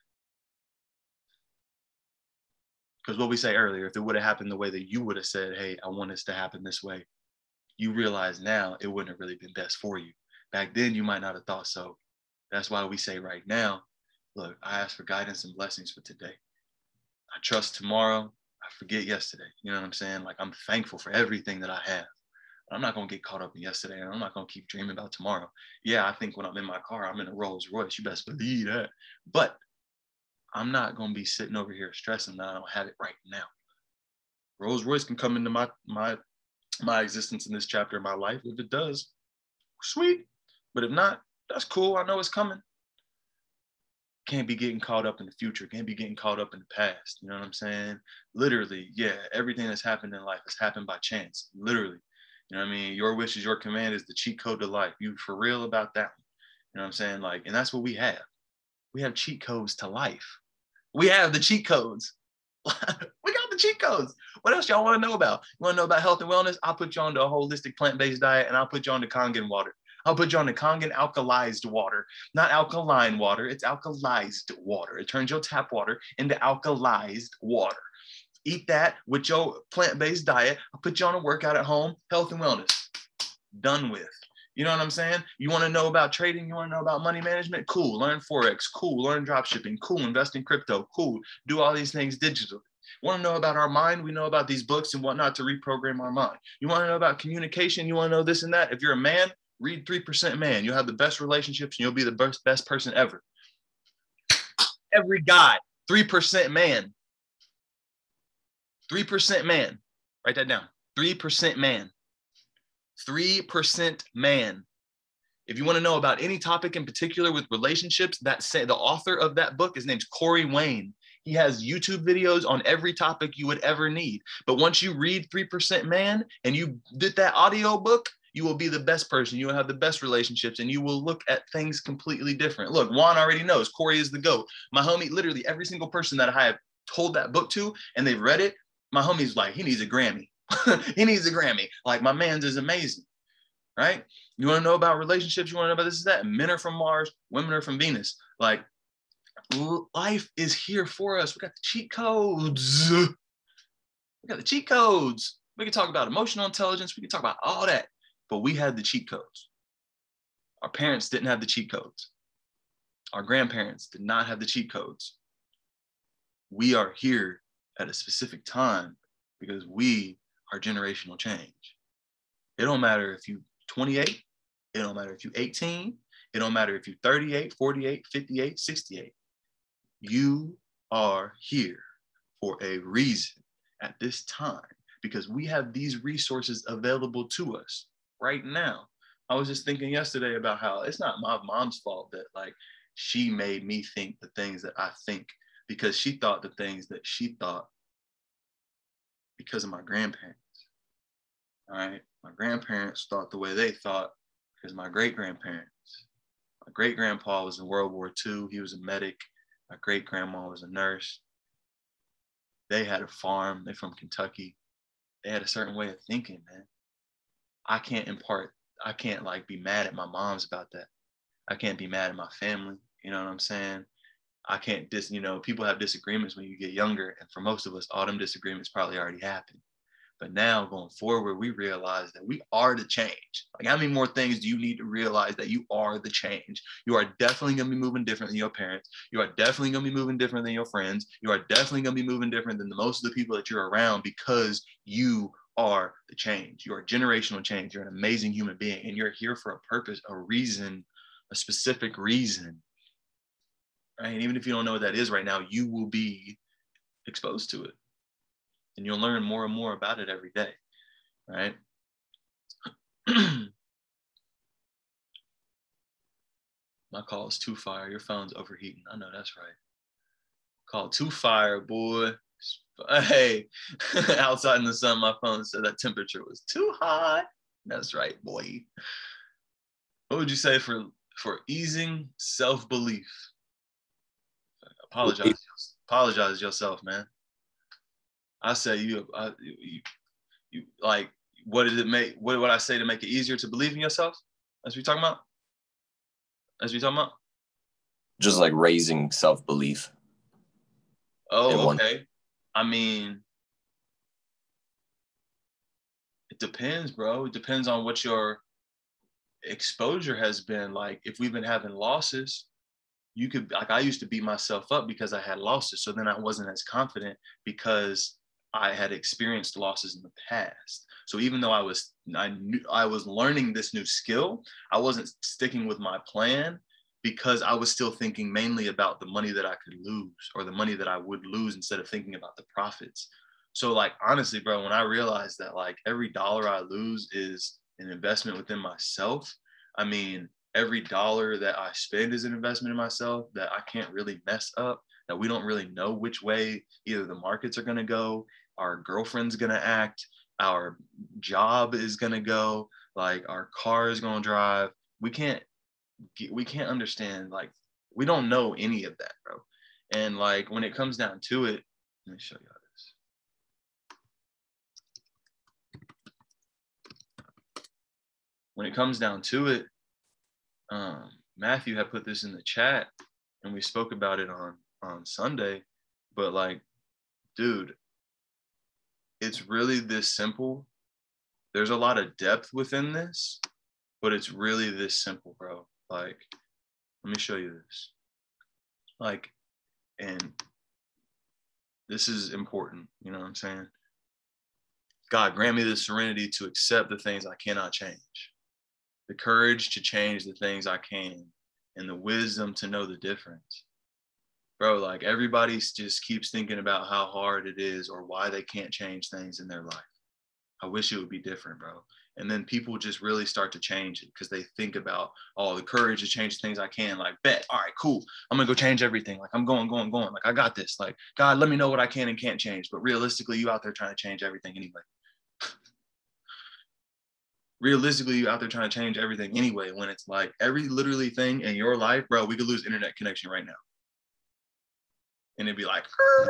Speaker 2: Because what we say earlier, if it would have happened the way that you would have said, hey, I want this to happen this way, you realize now it wouldn't have really been best for you. Back then, you might not have thought so. That's why we say right now, look, I ask for guidance and blessings for today. I trust tomorrow. I forget yesterday. You know what I'm saying? Like, I'm thankful for everything that I have. I'm not going to get caught up in yesterday, and I'm not going to keep dreaming about tomorrow. Yeah, I think when I'm in my car, I'm in a Rolls Royce. You best believe that. But I'm not going to be sitting over here stressing that I don't have it right now. Rolls Royce can come into my, my, my existence in this chapter of my life. If it does, sweet. But if not, that's cool. I know it's coming. Can't be getting caught up in the future. Can't be getting caught up in the past. You know what I'm saying? Literally, yeah, everything that's happened in life has happened by chance. Literally. You know what I mean? Your wish is your command is the cheat code to life. You for real about that one. You know what I'm saying? Like, and that's what we have. We have cheat codes to life. We have the cheat codes. We got the cheat codes. What else y'all want to know about? You want to know about health and wellness? I'll put you on to a holistic plant-based diet, and I'll put you on to Kangen water. I'll put you on the Kangen alkalized water, not alkaline water. It's alkalized water. It turns your tap water into alkalized water. Eat that with your plant-based diet. I'll put you on a workout at home, health and wellness. Done with. You know what I'm saying? You want to know about trading? You want to know about money management? Cool. Learn Forex. Cool. Learn drop shipping. Cool. Invest in crypto. Cool. Do all these things digitally. Want to know about our mind? We know about these books and whatnot to reprogram our mind. You want to know about communication? You want to know this and that? If you're a man, read three percent Man. You'll have the best relationships and you'll be the best, best person ever. Every guy, three percent man. three percent man. Write that down. three percent man. three percent man. If you want to know about any topic in particular with relationships, that say, the author of that book, his name's Corey Wayne. He has YouTube videos on every topic you would ever need. But once you read three percent Man and you did that audio book, you will be the best person. You will have the best relationships and you will look at things completely different. Look, Juan already knows Corey is the GOAT. My homie, literally every single person that I have told that book to and they've read it, my homie's like, he needs a Grammy. He needs a Grammy. Like, my man's is amazing, right? You want to know about relationships? You want to know about this and that? Men are from Mars, women are from Venus. Like, life is here for us. We got the cheat codes. We got the cheat codes. We can talk about emotional intelligence. We can talk about all that. But we had the cheat codes. Our parents didn't have the cheat codes. Our grandparents did not have the cheat codes. We are here at a specific time because we are generational change. It don't matter if you're twenty-eight. It don't matter if you're eighteen. It don't matter if you're thirty-eight, forty-eight, fifty-eight, sixty-eight. You are here for a reason at this time because we have these resources available to us right now. I was just thinking yesterday about how it's not my mom's fault that like she made me think the things that I think because she thought the things that she thought because of my grandparents. All right. My grandparents thought the way they thought because my great-grandparents. My great-grandpa was in World War Two. He was a medic. My great-grandma was a nurse. They had a farm. They're from Kentucky. They had a certain way of thinking, man. I can't impart, I can't like be mad at my moms about that. I can't be mad at my family. You know what I'm saying? I can't dis, you know, people have disagreements when you get younger. And for most of us, all them disagreements probably already happened. But now going forward, we realize that we are the change. Like, how many more things do you need to realize that you are the change? You are definitely going to be moving different than your parents. You are definitely going to be moving different than your friends. You are definitely going to be moving different than the most of the people that you're around because you are the change. You are generational change. You're an amazing human being and you're here for a purpose, a reason, a specific reason. Right? And even if you don't know what that is right now, you will be exposed to it. And you'll learn more and more about it every day, right? My call is too fire. Your phone's overheating. I know that's right. Call too fire, boy. Hey, outside in the sun, my phone said that temperature was too hot. That's right, boy. What would you say for for easing self-belief? Apologize, apologize yourself, man. I say you, I, you, you like. What did it make? What would I say to make it easier to believe in yourself? As we talking about? As we talking about?
Speaker 3: Just like raising self-belief.
Speaker 2: Oh, okay. I mean, it depends, bro. It depends on what your exposure has been. Like, if we've been having losses, you could, like, I used to beat myself up because I had losses. So then I wasn't as confident because I had experienced losses in the past. So even though I was, I knew I was learning this new skill, I wasn't sticking with my plan because I was still thinking mainly about the money that I could lose or the money that I would lose instead of thinking about the profits. So like, honestly, bro, when I realized that like every dollar I lose is an investment within myself, I mean, every dollar that I spend is an investment in myself that I can't really mess up, that we don't really know which way either the markets are going to go, our girlfriend's going to act, our job is going to go, like our car is going to drive. We can't, we can't understand, like, we don't know any of that, bro. And like, when it comes down to it, let me show you this. When it comes down to it, um, Matthew had put this in the chat and we spoke about it on, on Sunday, but like, dude, it's really this simple. There's a lot of depth within this, but it's really this simple, bro. Like, let me show you this. Like, and this is important, you know what I'm saying? God, grant me the serenity to accept the things I cannot change, the courage to change the things I can, and the wisdom to know the difference. Bro, like, everybody just keeps thinking about how hard it is or why they can't change things in their life. I wish it would be different, bro. And then people just really start to change it because they think about, oh, the courage to change things I can. Like, bet, all right, cool. I'm gonna go change everything. Like, I'm going, going, going. Like, I got this. Like, God, let me know what I can and can't change. But realistically, you out there trying to change everything anyway. Realistically, you out there trying to change everything anyway, when it's like every literally thing in your life, bro, we could lose internet connection right now. And it'd be like,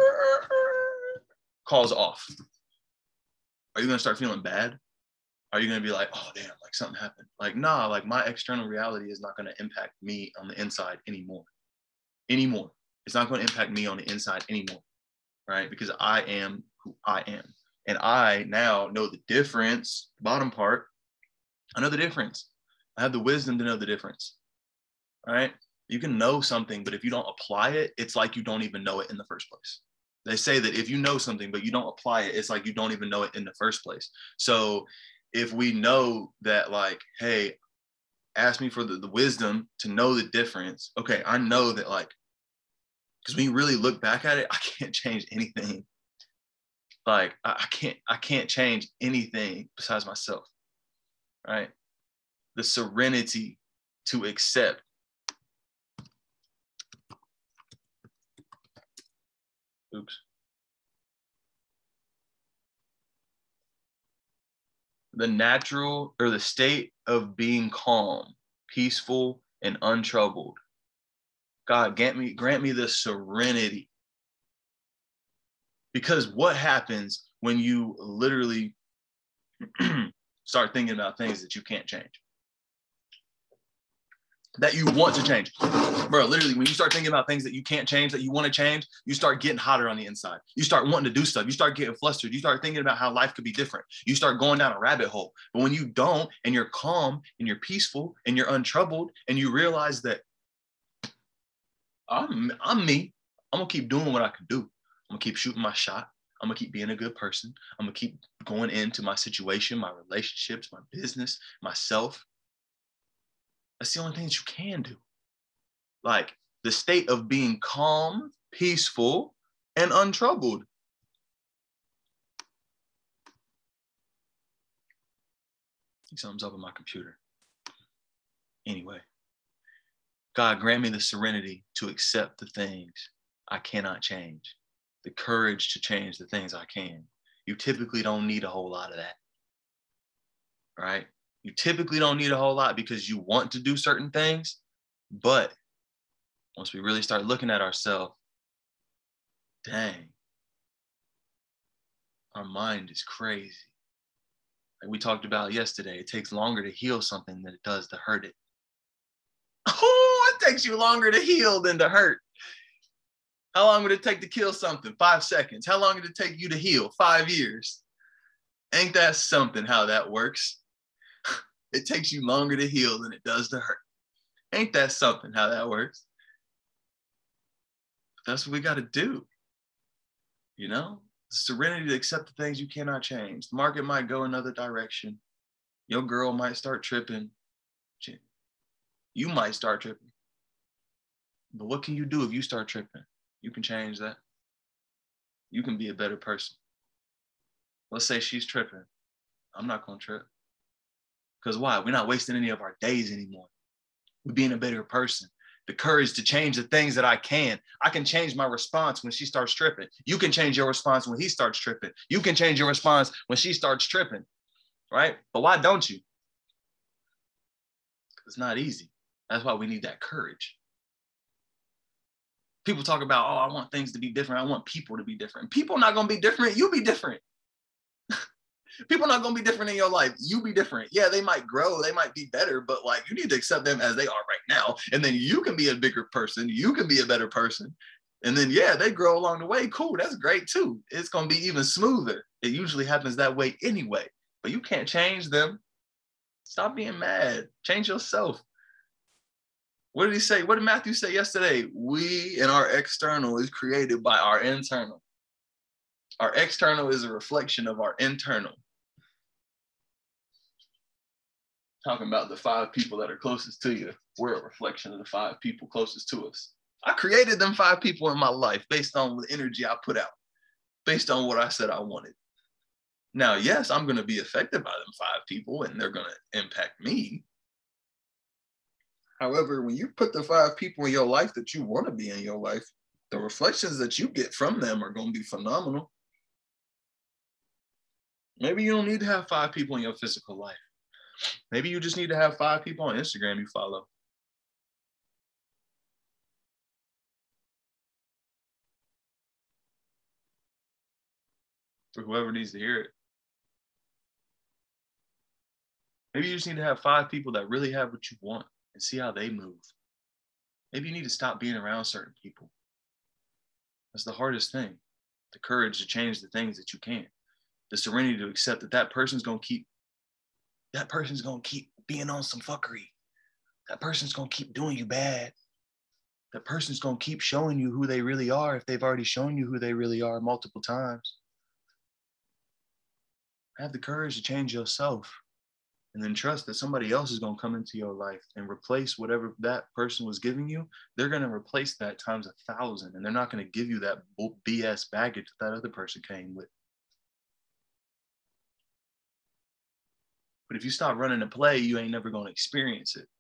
Speaker 2: calls off. Are you gonna start feeling bad? Are you gonna be like, oh damn, like something happened? Like, nah, like my external reality is not gonna impact me on the inside anymore. Anymore. It's not gonna impact me on the inside anymore, right? Because I am who I am. And I now know the difference, bottom part, I know the difference. I have the wisdom to know the difference, right? You can know something, but if you don't apply it, it's like you don't even know it in the first place. They say that if you know something, but you don't apply it, it's like you don't even know it in the first place. So if we know that, like, hey, ask me for the, the wisdom to know the difference. Okay, I know that, like, because when you really look back at it, I can't change anything. Like, I, I can't, I can't change anything besides myself, right? The serenity to accept. Oops. The natural or the state of being calm, peaceful, and untroubled. God, grant me, grant me the serenity. Because what happens when you literally start thinking about things that you can't change? That you want to change. Bro, literally, when you start thinking about things that you can't change, that you want to change, you start getting hotter on the inside. You start wanting to do stuff. You start getting flustered. You start thinking about how life could be different. You start going down a rabbit hole. But when you don't, and you're calm, and you're peaceful, and you're untroubled, and you realize that I'm, I'm me, I'm going to keep doing what I can do. I'm going to keep shooting my shot. I'm going to keep being a good person. I'm going to keep going into my situation, my relationships, my business, myself. That's the only thing that you can do. Like, the state of being calm, peaceful, and untroubled. I think something's up on my computer. Anyway, God, grant me the serenity to accept the things I cannot change, the courage to change the things I can. You typically don't need a whole lot of that, right? You typically don't need a whole lot because you want to do certain things. But once we really start looking at ourselves, dang, our mind is crazy. Like we talked about yesterday, it takes longer to heal something than it does to hurt it. Oh, it takes you longer to heal than to hurt. How long would it take to kill something? Five seconds. How long would it take you to heal? Five years. Ain't that something how that works? It takes you longer to heal than it does to hurt. Ain't that something how that works? That's what we got to do. You know, serenity to accept the things you cannot change. The market might go another direction. Your girl might start tripping. You might start tripping. But what can you do if you start tripping? You can change that. You can be a better person. Let's say she's tripping. I'm not going to trip. Because why? We're not wasting any of our days anymore. We're being a better person. The courage to change the things that I can. I can change my response when she starts tripping. You can change your response when he starts tripping. You can change your response when she starts tripping, right? But why don't you? It's not easy. That's why we need that courage. People talk about, oh, I want things to be different. I want people to be different. People are not going to be different. You be different. People are not going to be different in your life. You be different. Yeah, they might grow. They might be better, but like you need to accept them as they are right now. And then you can be a bigger person. You can be a better person. And then, yeah, they grow along the way. Cool. That's great too. It's going to be even smoother. It usually happens that way anyway, but you can't change them. Stop being mad. Change yourself. What did he say? What did Matthew say yesterday? We and our external is created by our internal. Our external is a reflection of our internal. Talking about the five people that are closest to you. We're a reflection of the five people closest to us. I created them five people in my life based on the energy I put out, based on what I said I wanted. Now, yes, I'm going to be affected by them five people and they're going to impact me. However, when you put the five people in your life that you want to be in your life, the reflections that you get from them are going to be phenomenal. Maybe you don't need to have five people in your physical life. Maybe you just need to have five people on Instagram you follow. For whoever needs to hear it. Maybe you just need to have five people that really have what you want and see how they move. Maybe you need to stop being around certain people. That's the hardest thing. The courage to change the things that you can. The serenity to accept that that person's going to keep, that person's going to keep being on some fuckery. That person's going to keep doing you bad. That person's going to keep showing you who they really are if they've already shown you who they really are multiple times. Have the courage to change yourself. And then trust that somebody else is going to come into your life and replace whatever that person was giving you. They're going to replace that times a thousand. And they're not going to give you that B S baggage that that other person came with. But if you stop running the play, you ain't never going to experience it.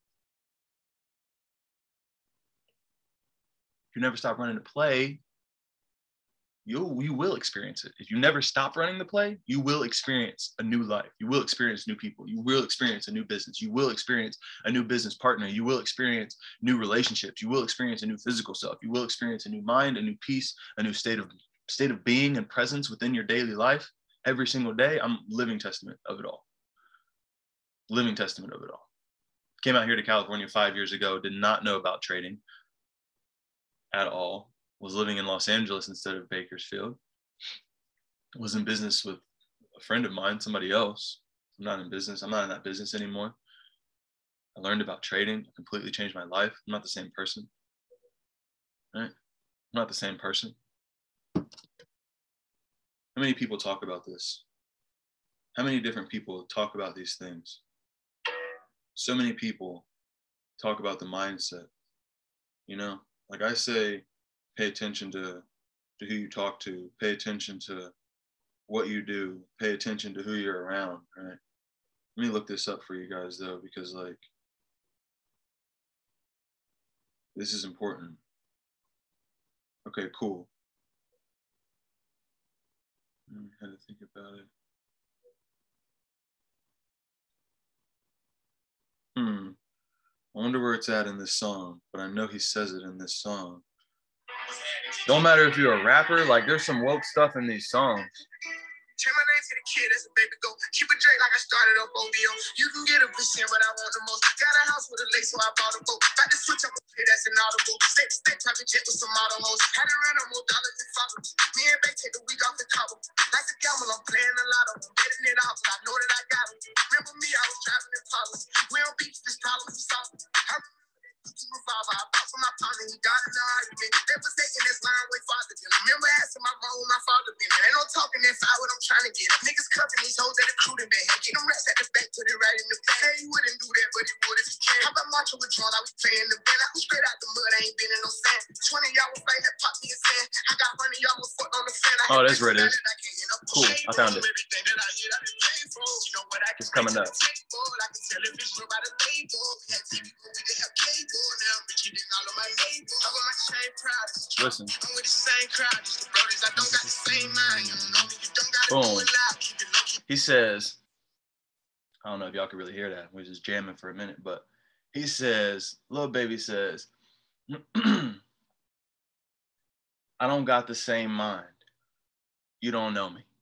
Speaker 2: If you never stop running the play, you you will experience it. If you never stop running the play, you will experience a new life. You will experience new people. You will experience a new business. You will experience a new business partner. You will experience new relationships. You will experience a new physical self. You will experience a new mind, a new peace, a new state of state of being and presence within your daily life. Every single day, I'm living testament of it all. Living testament of it all. Came out here to California five years ago, did not know about trading at all. Was living in Los Angeles instead of Bakersfield. Was in business with a friend of mine, somebody else. I'm not in business. I'm not in that business anymore. I learned about trading. It completely changed my life. I'm not the same person. Right? I'm not the same person. How many people talk about this? How many different people talk about these things? So many people talk about the mindset. You know, like I say, pay attention to, to who you talk to. Pay attention to what you do. Pay attention to who you're around, right? Let me look this up for you guys, though, because, like, This is important. Okay, cool. I had to think about it. Hmm. I wonder where it's at in this song, but I know he says it in this song. Don't matter if you're a rapper, like there's some woke stuff in these songs.
Speaker 4: Change my name to the kid, that's a baby go. Keep it Drake like I started up O V O. You can get a percent, but I want the most. Got a house with a lake, so I bought a boat. Back to switch up a play, that's an audible. Step to step, private jet with some model hoes. Had to run on more dollars than followers. Me and Bay take the week off the cobble. Like a gamble, I'm playing a lot of them. Getting it out, but I know that I got them. Remember me, I was driving in Palos. We don't beat this problem, we solve it. I revolver, I bought for my partner, he got in the argument. They was taking this line way farther than I remember asking my mom where my father been. Ain't no talking that fire what I'm trying to get. Niggas cuffing these hoes that are crude in bed. Get them rats at the back, put it right in the back. Hey, he wouldn't do that, but he would if he can. How about Macho with John, I was playing the band. I was straight out the mud, I ain't been in no sand. twenty y'all was fighting that pop me a sand. I got money, y'all was fucked on the fan.
Speaker 2: Oh, that's where it is. Cool, I found it. It's coming up. Listen. Boom. He says, I don't know if y'all can really hear that. We're just jamming for a minute, but he says, Lil Baby says, I don't got the same mind. You don't know me.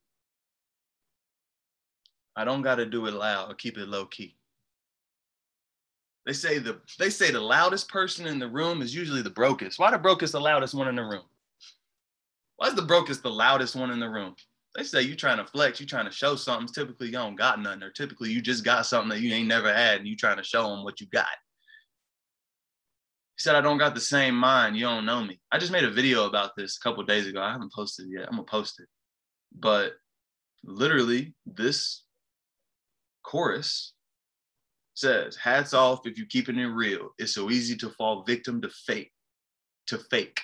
Speaker 2: I don't got to do it loud or keep it low key. They say the they say the loudest person in the room is usually the brokest. Why the brokest the loudest one in the room? Why is the brokest the loudest one in the room? They say you trying to flex, you trying to show something. Typically you don't got nothing, or typically you just got something that you ain't never had and you trying to show them what you got. He said, I don't got the same mind. You don't know me. I just made a video about this a couple of days ago. I haven't posted it yet. I'm gonna post it. But literally this chorus says, hats off if you keeping it real. It's so easy to fall victim to fake, to fake.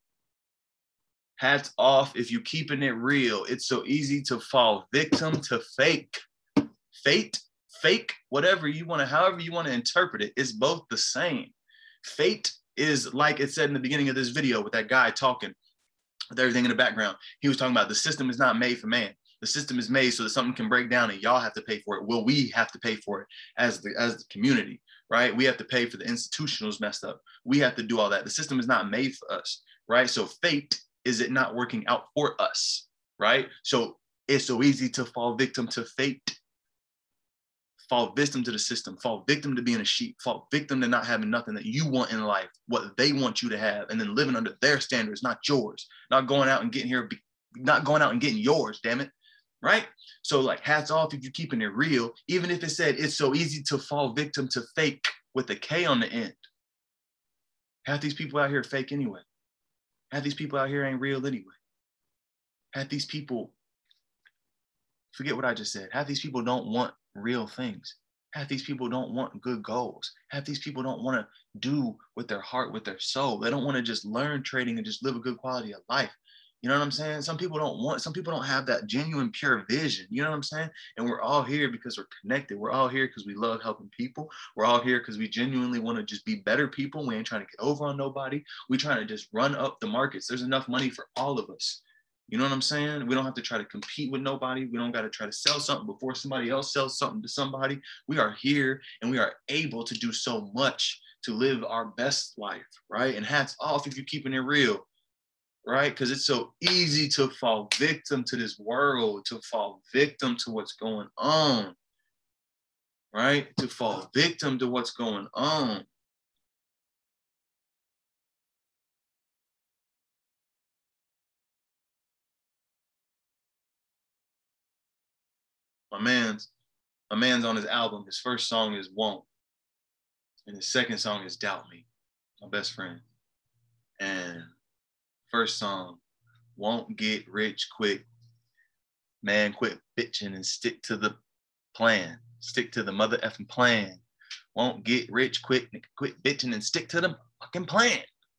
Speaker 2: Hats off if you keeping it real. It's so easy to fall victim to fake. Fate, fake, whatever you want to, however you want to interpret it, it's both the same. Fate is like it said in the beginning of this video with that guy talking with everything in the background. He was talking about the system is not made for man. The system is made so that something can break down and y'all have to pay for it. Well, we have to pay for it as the, as the community, right? We have to pay for the institutionals messed up. We have to do all that. The system is not made for us, right? So fate is it not working out for us, right? So it's so easy to fall victim to fate, fall victim to the system, fall victim to being a sheep, fall victim to not having nothing that you want in life, what they want you to have, and then living under their standards, not yours, not going out and getting here, not going out and getting yours, damn it. Right? So like hats off if you're keeping it real, even if it said it's so easy to fall victim to fake with a K on the end. Half these people out here fake anyway. Half these people out here ain't real anyway. Half these people, forget what I just said. Half these people don't want real things. Half these people don't want good goals. Half these people don't want to do with their heart, with their soul. They don't want to just learn trading and just live a good quality of life. You know what I'm saying? Some people don't want, some people don't have that genuine, pure vision. You know what I'm saying? And we're all here because we're connected. We're all here because we love helping people. We're all here because we genuinely want to just be better people. We ain't trying to get over on nobody. We trying to just run up the markets. There's enough money for all of us. You know what I'm saying? We don't have to try to compete with nobody. We don't got to try to sell something before somebody else sells something to somebody. We are here and we are able to do so much to live our best life, right? And hats off if you're keeping it real. Right? Because it's so easy to fall victim to this world, to fall victim to what's going on, right? To fall victim to what's going on. My man's, my man's on his album. His first song is Won't. And his second song is Doubt Me, my best friend. And first song, won't get rich quick. Man, quit bitching and stick to the plan. Stick to the mother effing plan. Won't get rich quick. Quit bitching and stick to the fucking plan.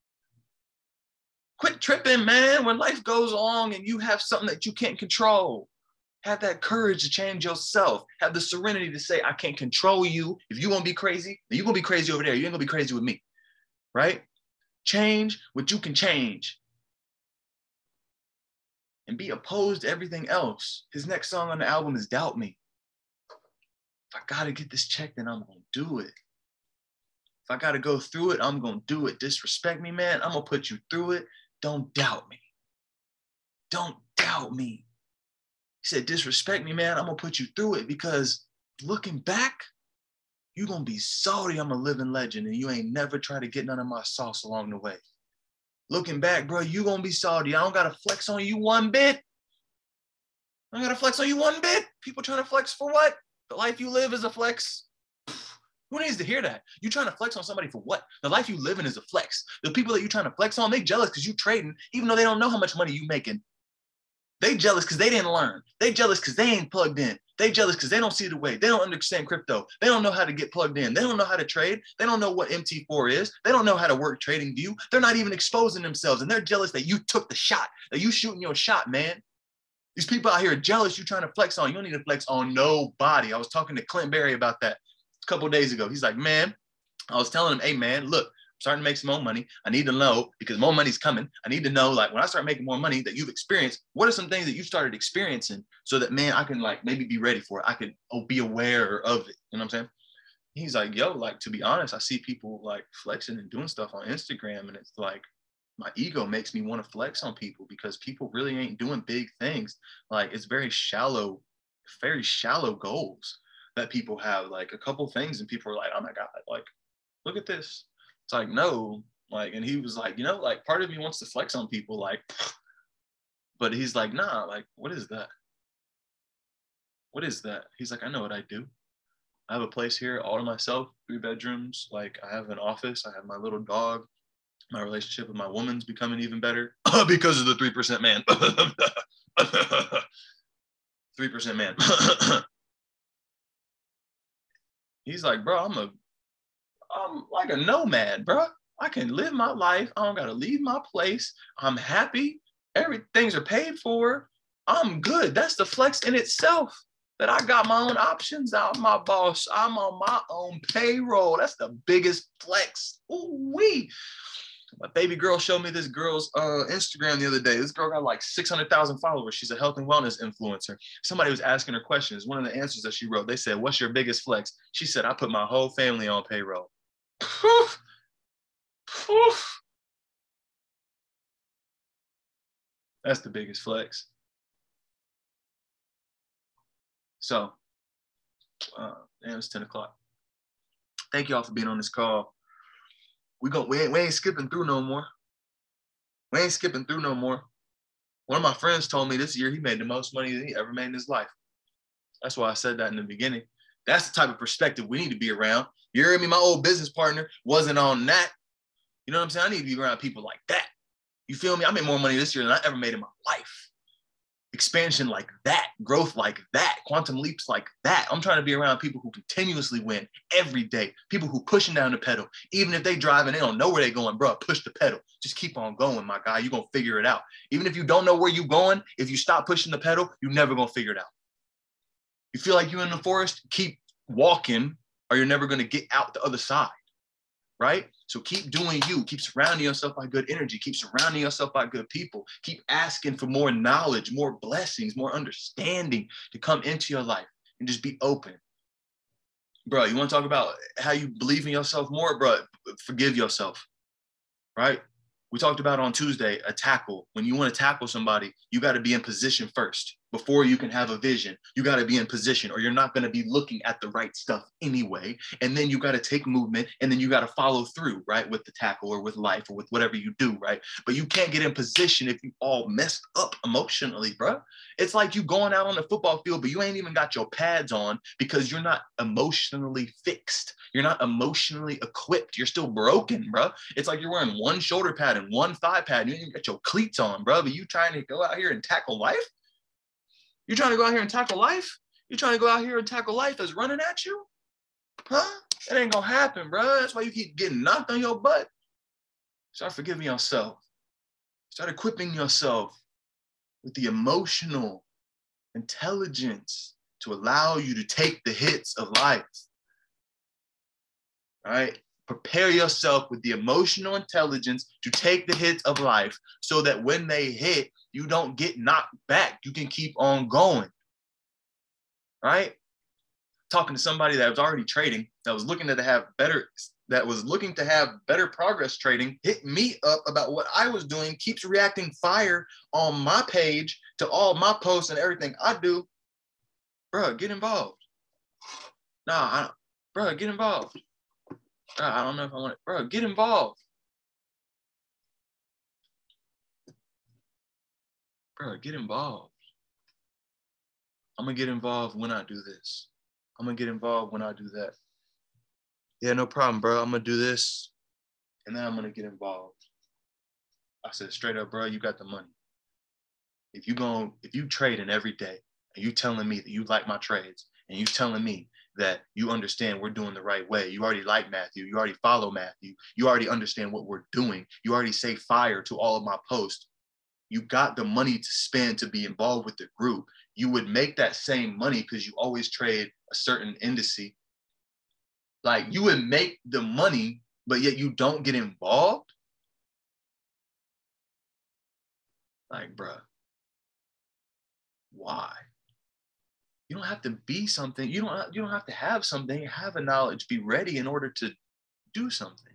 Speaker 2: Quit tripping, man. When life goes along and you have something that you can't control, have that courage to change yourself. Have the serenity to say, I can't control you. If you want to be crazy, then you're going to be crazy over there. You ain't going to be crazy with me, right? Change what you can change. And be opposed to everything else. His next song on the album is Doubt Me. If I gotta get this check, then I'm gonna do it. If I gotta go through it, I'm gonna do it. Disrespect me, man, I'm gonna put you through it. Don't doubt me. Don't doubt me. He said, disrespect me, man, I'm gonna put you through it, because looking back, you're gonna be sorry I'm a living legend and you ain't never try to get none of my sauce along the way. Looking back, bro, you gonna be salty. I don't gotta flex on you one bit. I don't gotta flex on you one bit. People trying to flex for what? The life you live is a flex. Who needs to hear that? You trying to flex on somebody for what? The life you live in is a flex. The people that you trying to flex on, they jealous because you trading, even though they don't know how much money you making. They jealous because they didn't learn. They jealous because they ain't plugged in. They jealous because they don't see the way. They don't understand crypto. They don't know how to get plugged in. They don't know how to trade. They don't know what M T four is. They don't know how to work Trading View. They're not even exposing themselves, and they're jealous that you took the shot, that you shooting your shot, man. These people out here are jealous you trying to flex on. You don't need to flex on nobody. I was talking to Clint Berry about that a couple of days ago. He's like, man, I was telling him, hey, man, look, I'm starting to make some more money. I need to know, because more money's coming. I need to know, like, when I start making more money that you've experienced, what are some things that you started experiencing so that, man, I can, like, maybe be ready for it. I could oh, be aware of it. You know what I'm saying? He's like, yo, like, to be honest, I see people, like, flexing and doing stuff on Instagram, and it's like, my ego makes me want to flex on people because people really ain't doing big things. Like, it's very shallow, very shallow goals that people have, like a couple things, and people are like, oh my God, like, look at this. It's like, no, like, and he was like, you know, like, part of me wants to flex on people, like, but he's like, nah, like, what is that? What is that? He's like, I know what I do. I have a place here all to myself, three bedrooms. Like, I have an office. I have my little dog. My relationship with my woman's becoming even better because of the three percent man. three percent man. He's like, bro, I'm a, I'm like a nomad, bro. I can live my life. I don't got to leave my place. I'm happy. Everything's are paid for. I'm good. That's the flex in itself, that I got my own options. I'm my boss. I'm on my own payroll. That's the biggest flex. Ooh-wee. My baby girl showed me this girl's uh, Instagram the other day. This girl got like six hundred thousand followers. She's a health and wellness influencer. Somebody was asking her questions. One of the answers that she wrote, they said, what's your biggest flex? She said, I put my whole family on payroll. That's the biggest flex. So, uh, damn, it's ten o'clock. Thank y'all for being on this call. We, go, we, ain't, we ain't skipping through no more. We ain't skipping through no more. One of my friends told me this year he made the most money that he ever made in his life. That's why I said that in the beginning. That's the type of perspective we need to be around. You heard me? My old business partner wasn't on that. You know what I'm saying? I need to be around people like that. You feel me? I made more money this year than I ever made in my life. Expansion like that, growth like that, quantum leaps like that. I'm trying to be around people who continuously win every day, people who pushing down the pedal. Even if they drive and they don't know where they're going, bro, push the pedal. Just keep on going, my guy. You're going to figure it out. Even if you don't know where you're going, if you stop pushing the pedal, you're never going to figure it out. You feel like you're in the forest, keep walking, or you're never going to get out the other side, right? So keep doing you. Keep surrounding yourself by good energy. Keep surrounding yourself by good people. Keep asking for more knowledge, more blessings, more understanding to come into your life, and just be open. Bro, you want to talk about how you believe in yourself more? Bro, forgive yourself, right? We talked about on Tuesday, a tackle. When you want to tackle somebody, you got to be in position first. Before you can have a vision, you got to be in position, or you're not going to be looking at the right stuff anyway. And then you got to take movement, and then you got to follow through, right? With the tackle or with life or with whatever you do, right? But you can't get in position if you all messed up emotionally, bro. It's like you going out on the football field, but you ain't even got your pads on because you're not emotionally fixed. You're not emotionally equipped. You're still broken, bro. It's like you're wearing one shoulder pad and one thigh pad. And you ain't even got your cleats on, bro. But you trying to go out here and tackle life? You're trying to go out here and tackle life? You're trying to go out here and tackle life as running at you? Huh? That ain't gonna happen, bro. That's why you keep getting knocked on your butt. Start forgiving yourself. Start equipping yourself with the emotional intelligence to allow you to take the hits of life. All right? Prepare yourself with the emotional intelligence to take the hits of life so that when they hit, you don't get knocked back. You can keep on going, right? Talking to somebody that was already trading, that was looking to have better, that was looking to have better progress trading, hit me up about what I was doing, keeps reacting fire on my page to all my posts and everything I do. Bro, get involved. Nah, I, bro, get involved. Bro, I don't know if I want it. Bro, get involved. Bro, get involved. I'm going to get involved when I do this. I'm going to get involved when I do that. Yeah, no problem, bro. I'm going to do this, and then I'm going to get involved. I said, straight up, bro, you got the money. If you going, if you trading every day, and you telling me that you like my trades, and you telling me that you understand we're doing the right way. You already like Matthew. You already follow Matthew. You already understand what we're doing. You already say fire to all of my posts. You got the money to spend to be involved with the group. You would make that same money because you always trade a certain indice. Like you would make the money, but yet you don't get involved. Like, bruh, why? You don't have to be something. You don't, you don't have to have something, have a knowledge, be ready in order to do something.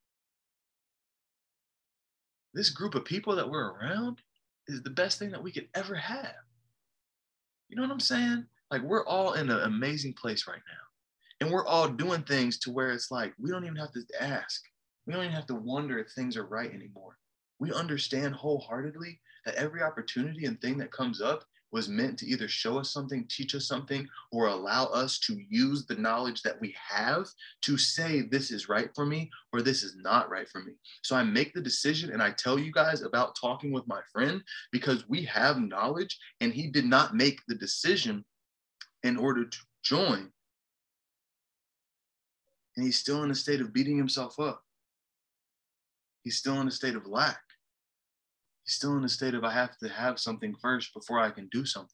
Speaker 2: This group of people that we're around is the best thing that we could ever have. You know what I'm saying? Like we're all in an amazing place right now. And we're all doing things to where it's like, we don't even have to ask. We don't even have to wonder if things are right anymore. We understand wholeheartedly that every opportunity and thing that comes up was meant to either show us something, teach us something, or allow us to use the knowledge that we have to say this is right for me or this is not right for me. So I make the decision and I tell you guys about talking with my friend because we have knowledge and he did not make the decision in order to join. And he's still in a state of beating himself up. He's still in a state of lack. He's still in a state of, I have to have something first before I can do something.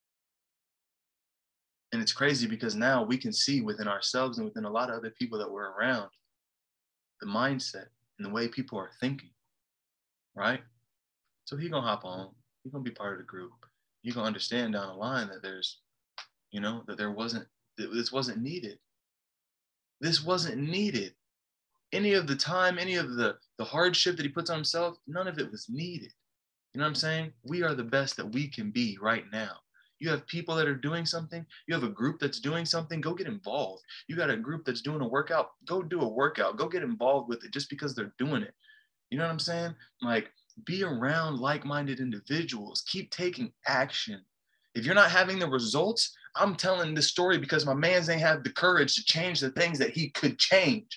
Speaker 2: And it's crazy because now we can see within ourselves and within a lot of other people that we're around, the mindset and the way people are thinking, right? So he's gonna hop on, he's gonna be part of the group. You're gonna understand down the line that there's, you know, that there wasn't, that this wasn't needed. This wasn't needed. Any of the time, any of the, the hardship that he puts on himself, none of it was needed. You know what I'm saying? We are the best that we can be right now. You have people that are doing something. You have a group that's doing something. Go get involved. You got a group that's doing a workout. Go do a workout. Go get involved with it just because they're doing it. You know what I'm saying? Like, be around like-minded individuals. Keep taking action. If you're not having the results, I'm telling this story because my mans ain't have the courage to change the things that he could change.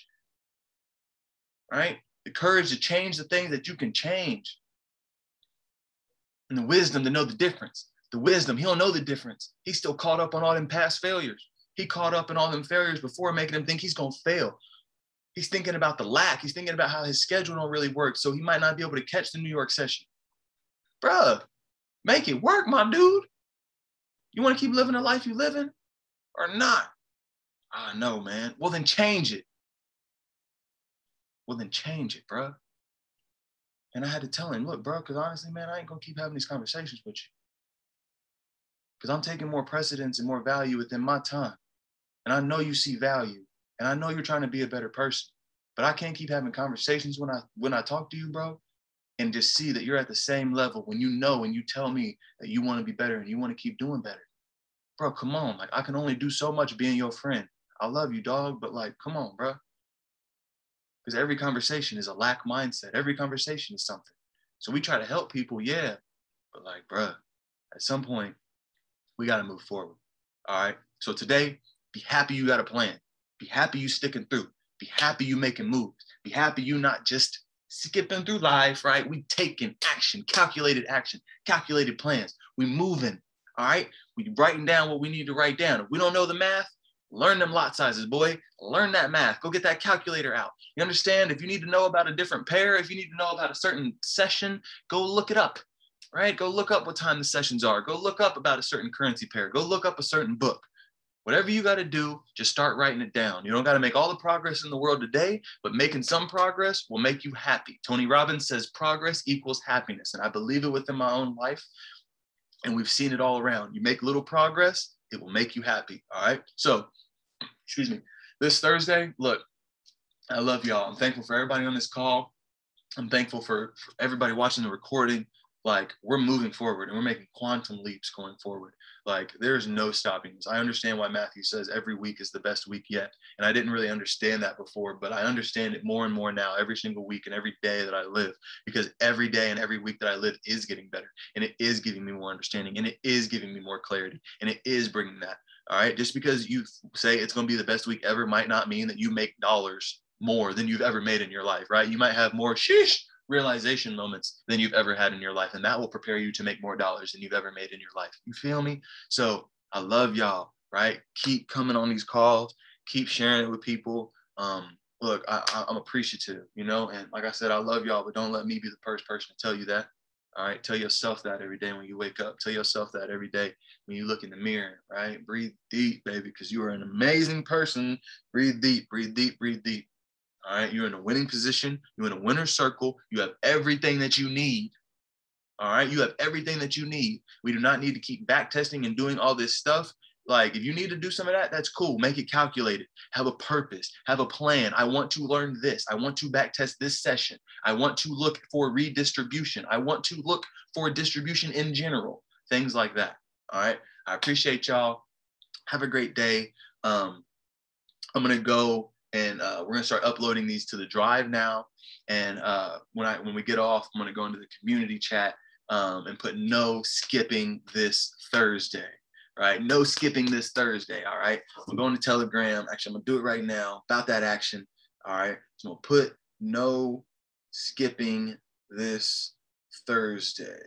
Speaker 2: Right? The courage to change the things that you can change. And the wisdom to know the difference. The wisdom, he don't know the difference. He's still caught up on all them past failures. He caught up in all them failures before making him think he's going to fail. He's thinking about the lack. He's thinking about how his schedule don't really work, so he might not be able to catch the New York session. Bruh, make it work, my dude. You want to keep living the life you living or not? I know, man. Well, then change it. Well, then change it, bruh. And I had to tell him, look, bro, because honestly, man, I ain't going to keep having these conversations with you. Because I'm taking more precedence and more value within my time. And I know you see value. And I know you're trying to be a better person. But I can't keep having conversations when I when I talk to you, bro, and just see that you're at the same level when you know and you tell me that you want to be better and you want to keep doing better. Bro, come on. Like, I can only do so much being your friend. I love you, dog, but like, come on, bro. Because every conversation is a lack mindset. Every conversation is something. So we try to help people, yeah. But like, bruh, at some point, we got to move forward. All right? So today, be happy you got a plan. Be happy you sticking through. Be happy you making moves. Be happy you not just skipping through life, right? We taking action, calculated action, calculated plans. We moving, all right? We writing down what we need to write down. If we don't know the math, learn them lot sizes, boy. Learn that math. Go get that calculator out. You understand? If you need to know about a different pair, if you need to know about a certain session, go look it up, right? Go look up what time the sessions are. Go look up about a certain currency pair. Go look up a certain book, Whatever you got to do, just start writing it down. You don't got to make all the progress in the world today, but making some progress will make you happy. Tony Robbins says progress equals happiness, and I believe it within my own life, and we've seen it all around. You make little progress, it will make you happy, all right? So, excuse me, this Thursday, look, I love y'all. I'm thankful for everybody on this call. I'm thankful for, for everybody watching the recording. Like, we're moving forward and we're making quantum leaps going forward. Like, there's no stopping us. I understand why Matthew says every week is the best week yet. And I didn't really understand that before, but I understand it more and more now every single week and every day that I live, because every day and every week that I live is getting better, and it is giving me more understanding, and it is giving me more clarity, and it is bringing that. All right. Just because you say it's going to be the best week ever might not mean that you make dollars more than you've ever made in your life, right? You might have more sheesh realization moments than you've ever had in your life, and that will prepare you to make more dollars than you've ever made in your life. You feel me? So I love y'all, right? Keep coming on these calls, keep sharing it with people. Um, look, I, I, I'm appreciative, you know, and like I said, I love y'all, but don't let me be the first person to tell you that. All right, tell yourself that every day when you wake up. Tell yourself that every day when you look in the mirror, right? Breathe deep, baby, because you are an amazing person. Breathe deep, breathe deep, breathe deep. All right, you're in a winning position. You're in a winner's circle. You have everything that you need. All right, you have everything that you need. We do not need to keep back testing and doing all this stuff. Like, if you need to do some of that, that's cool. Make it calculated. Have a purpose. Have a plan. I want to learn this. I want to back test this session. I want to look for redistribution. I want to look for distribution in general. Things like that. All right, I appreciate y'all. Have a great day. Um, I'm going to go. And uh, we're gonna start uploading these to the drive now. And uh, when I when we get off, I'm gonna go into the community chat um, and put no skipping this Thursday. Right? No skipping this Thursday. All right. I'm going to Telegram. Actually, I'm gonna do it right now about that action. All right. So I'm gonna put no skipping this Thursday.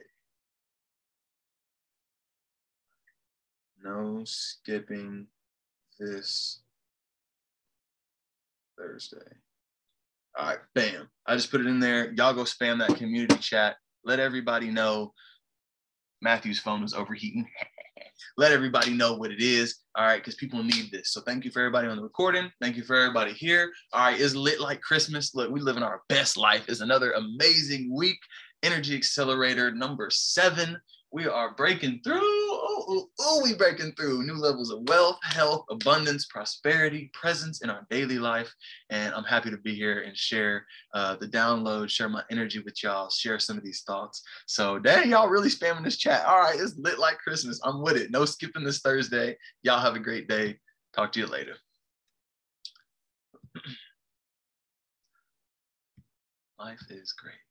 Speaker 2: No skipping this Thursday. All right, bam. I just put it in there. Y'all go spam that community chat. Let everybody know Matthew's phone was overheating. Let everybody know what it is. All right, because people need this. So thank you for everybody on the recording. Thank you for everybody here. All right, it's lit like Christmas. Look, we living our best life. It's another amazing week. Energy Accelerator number seven. We are breaking through. Oh, oh, oh, we breaking through new levels of wealth, health, abundance, prosperity, presence in our daily life. And I'm happy to be here and share uh, the download, share my energy with y'all, share some of these thoughts. So dang, y'all really spamming this chat. All right, it's lit like Christmas. I'm with it. No skipping this Thursday. Y'all have a great day. Talk to you later. Life is great.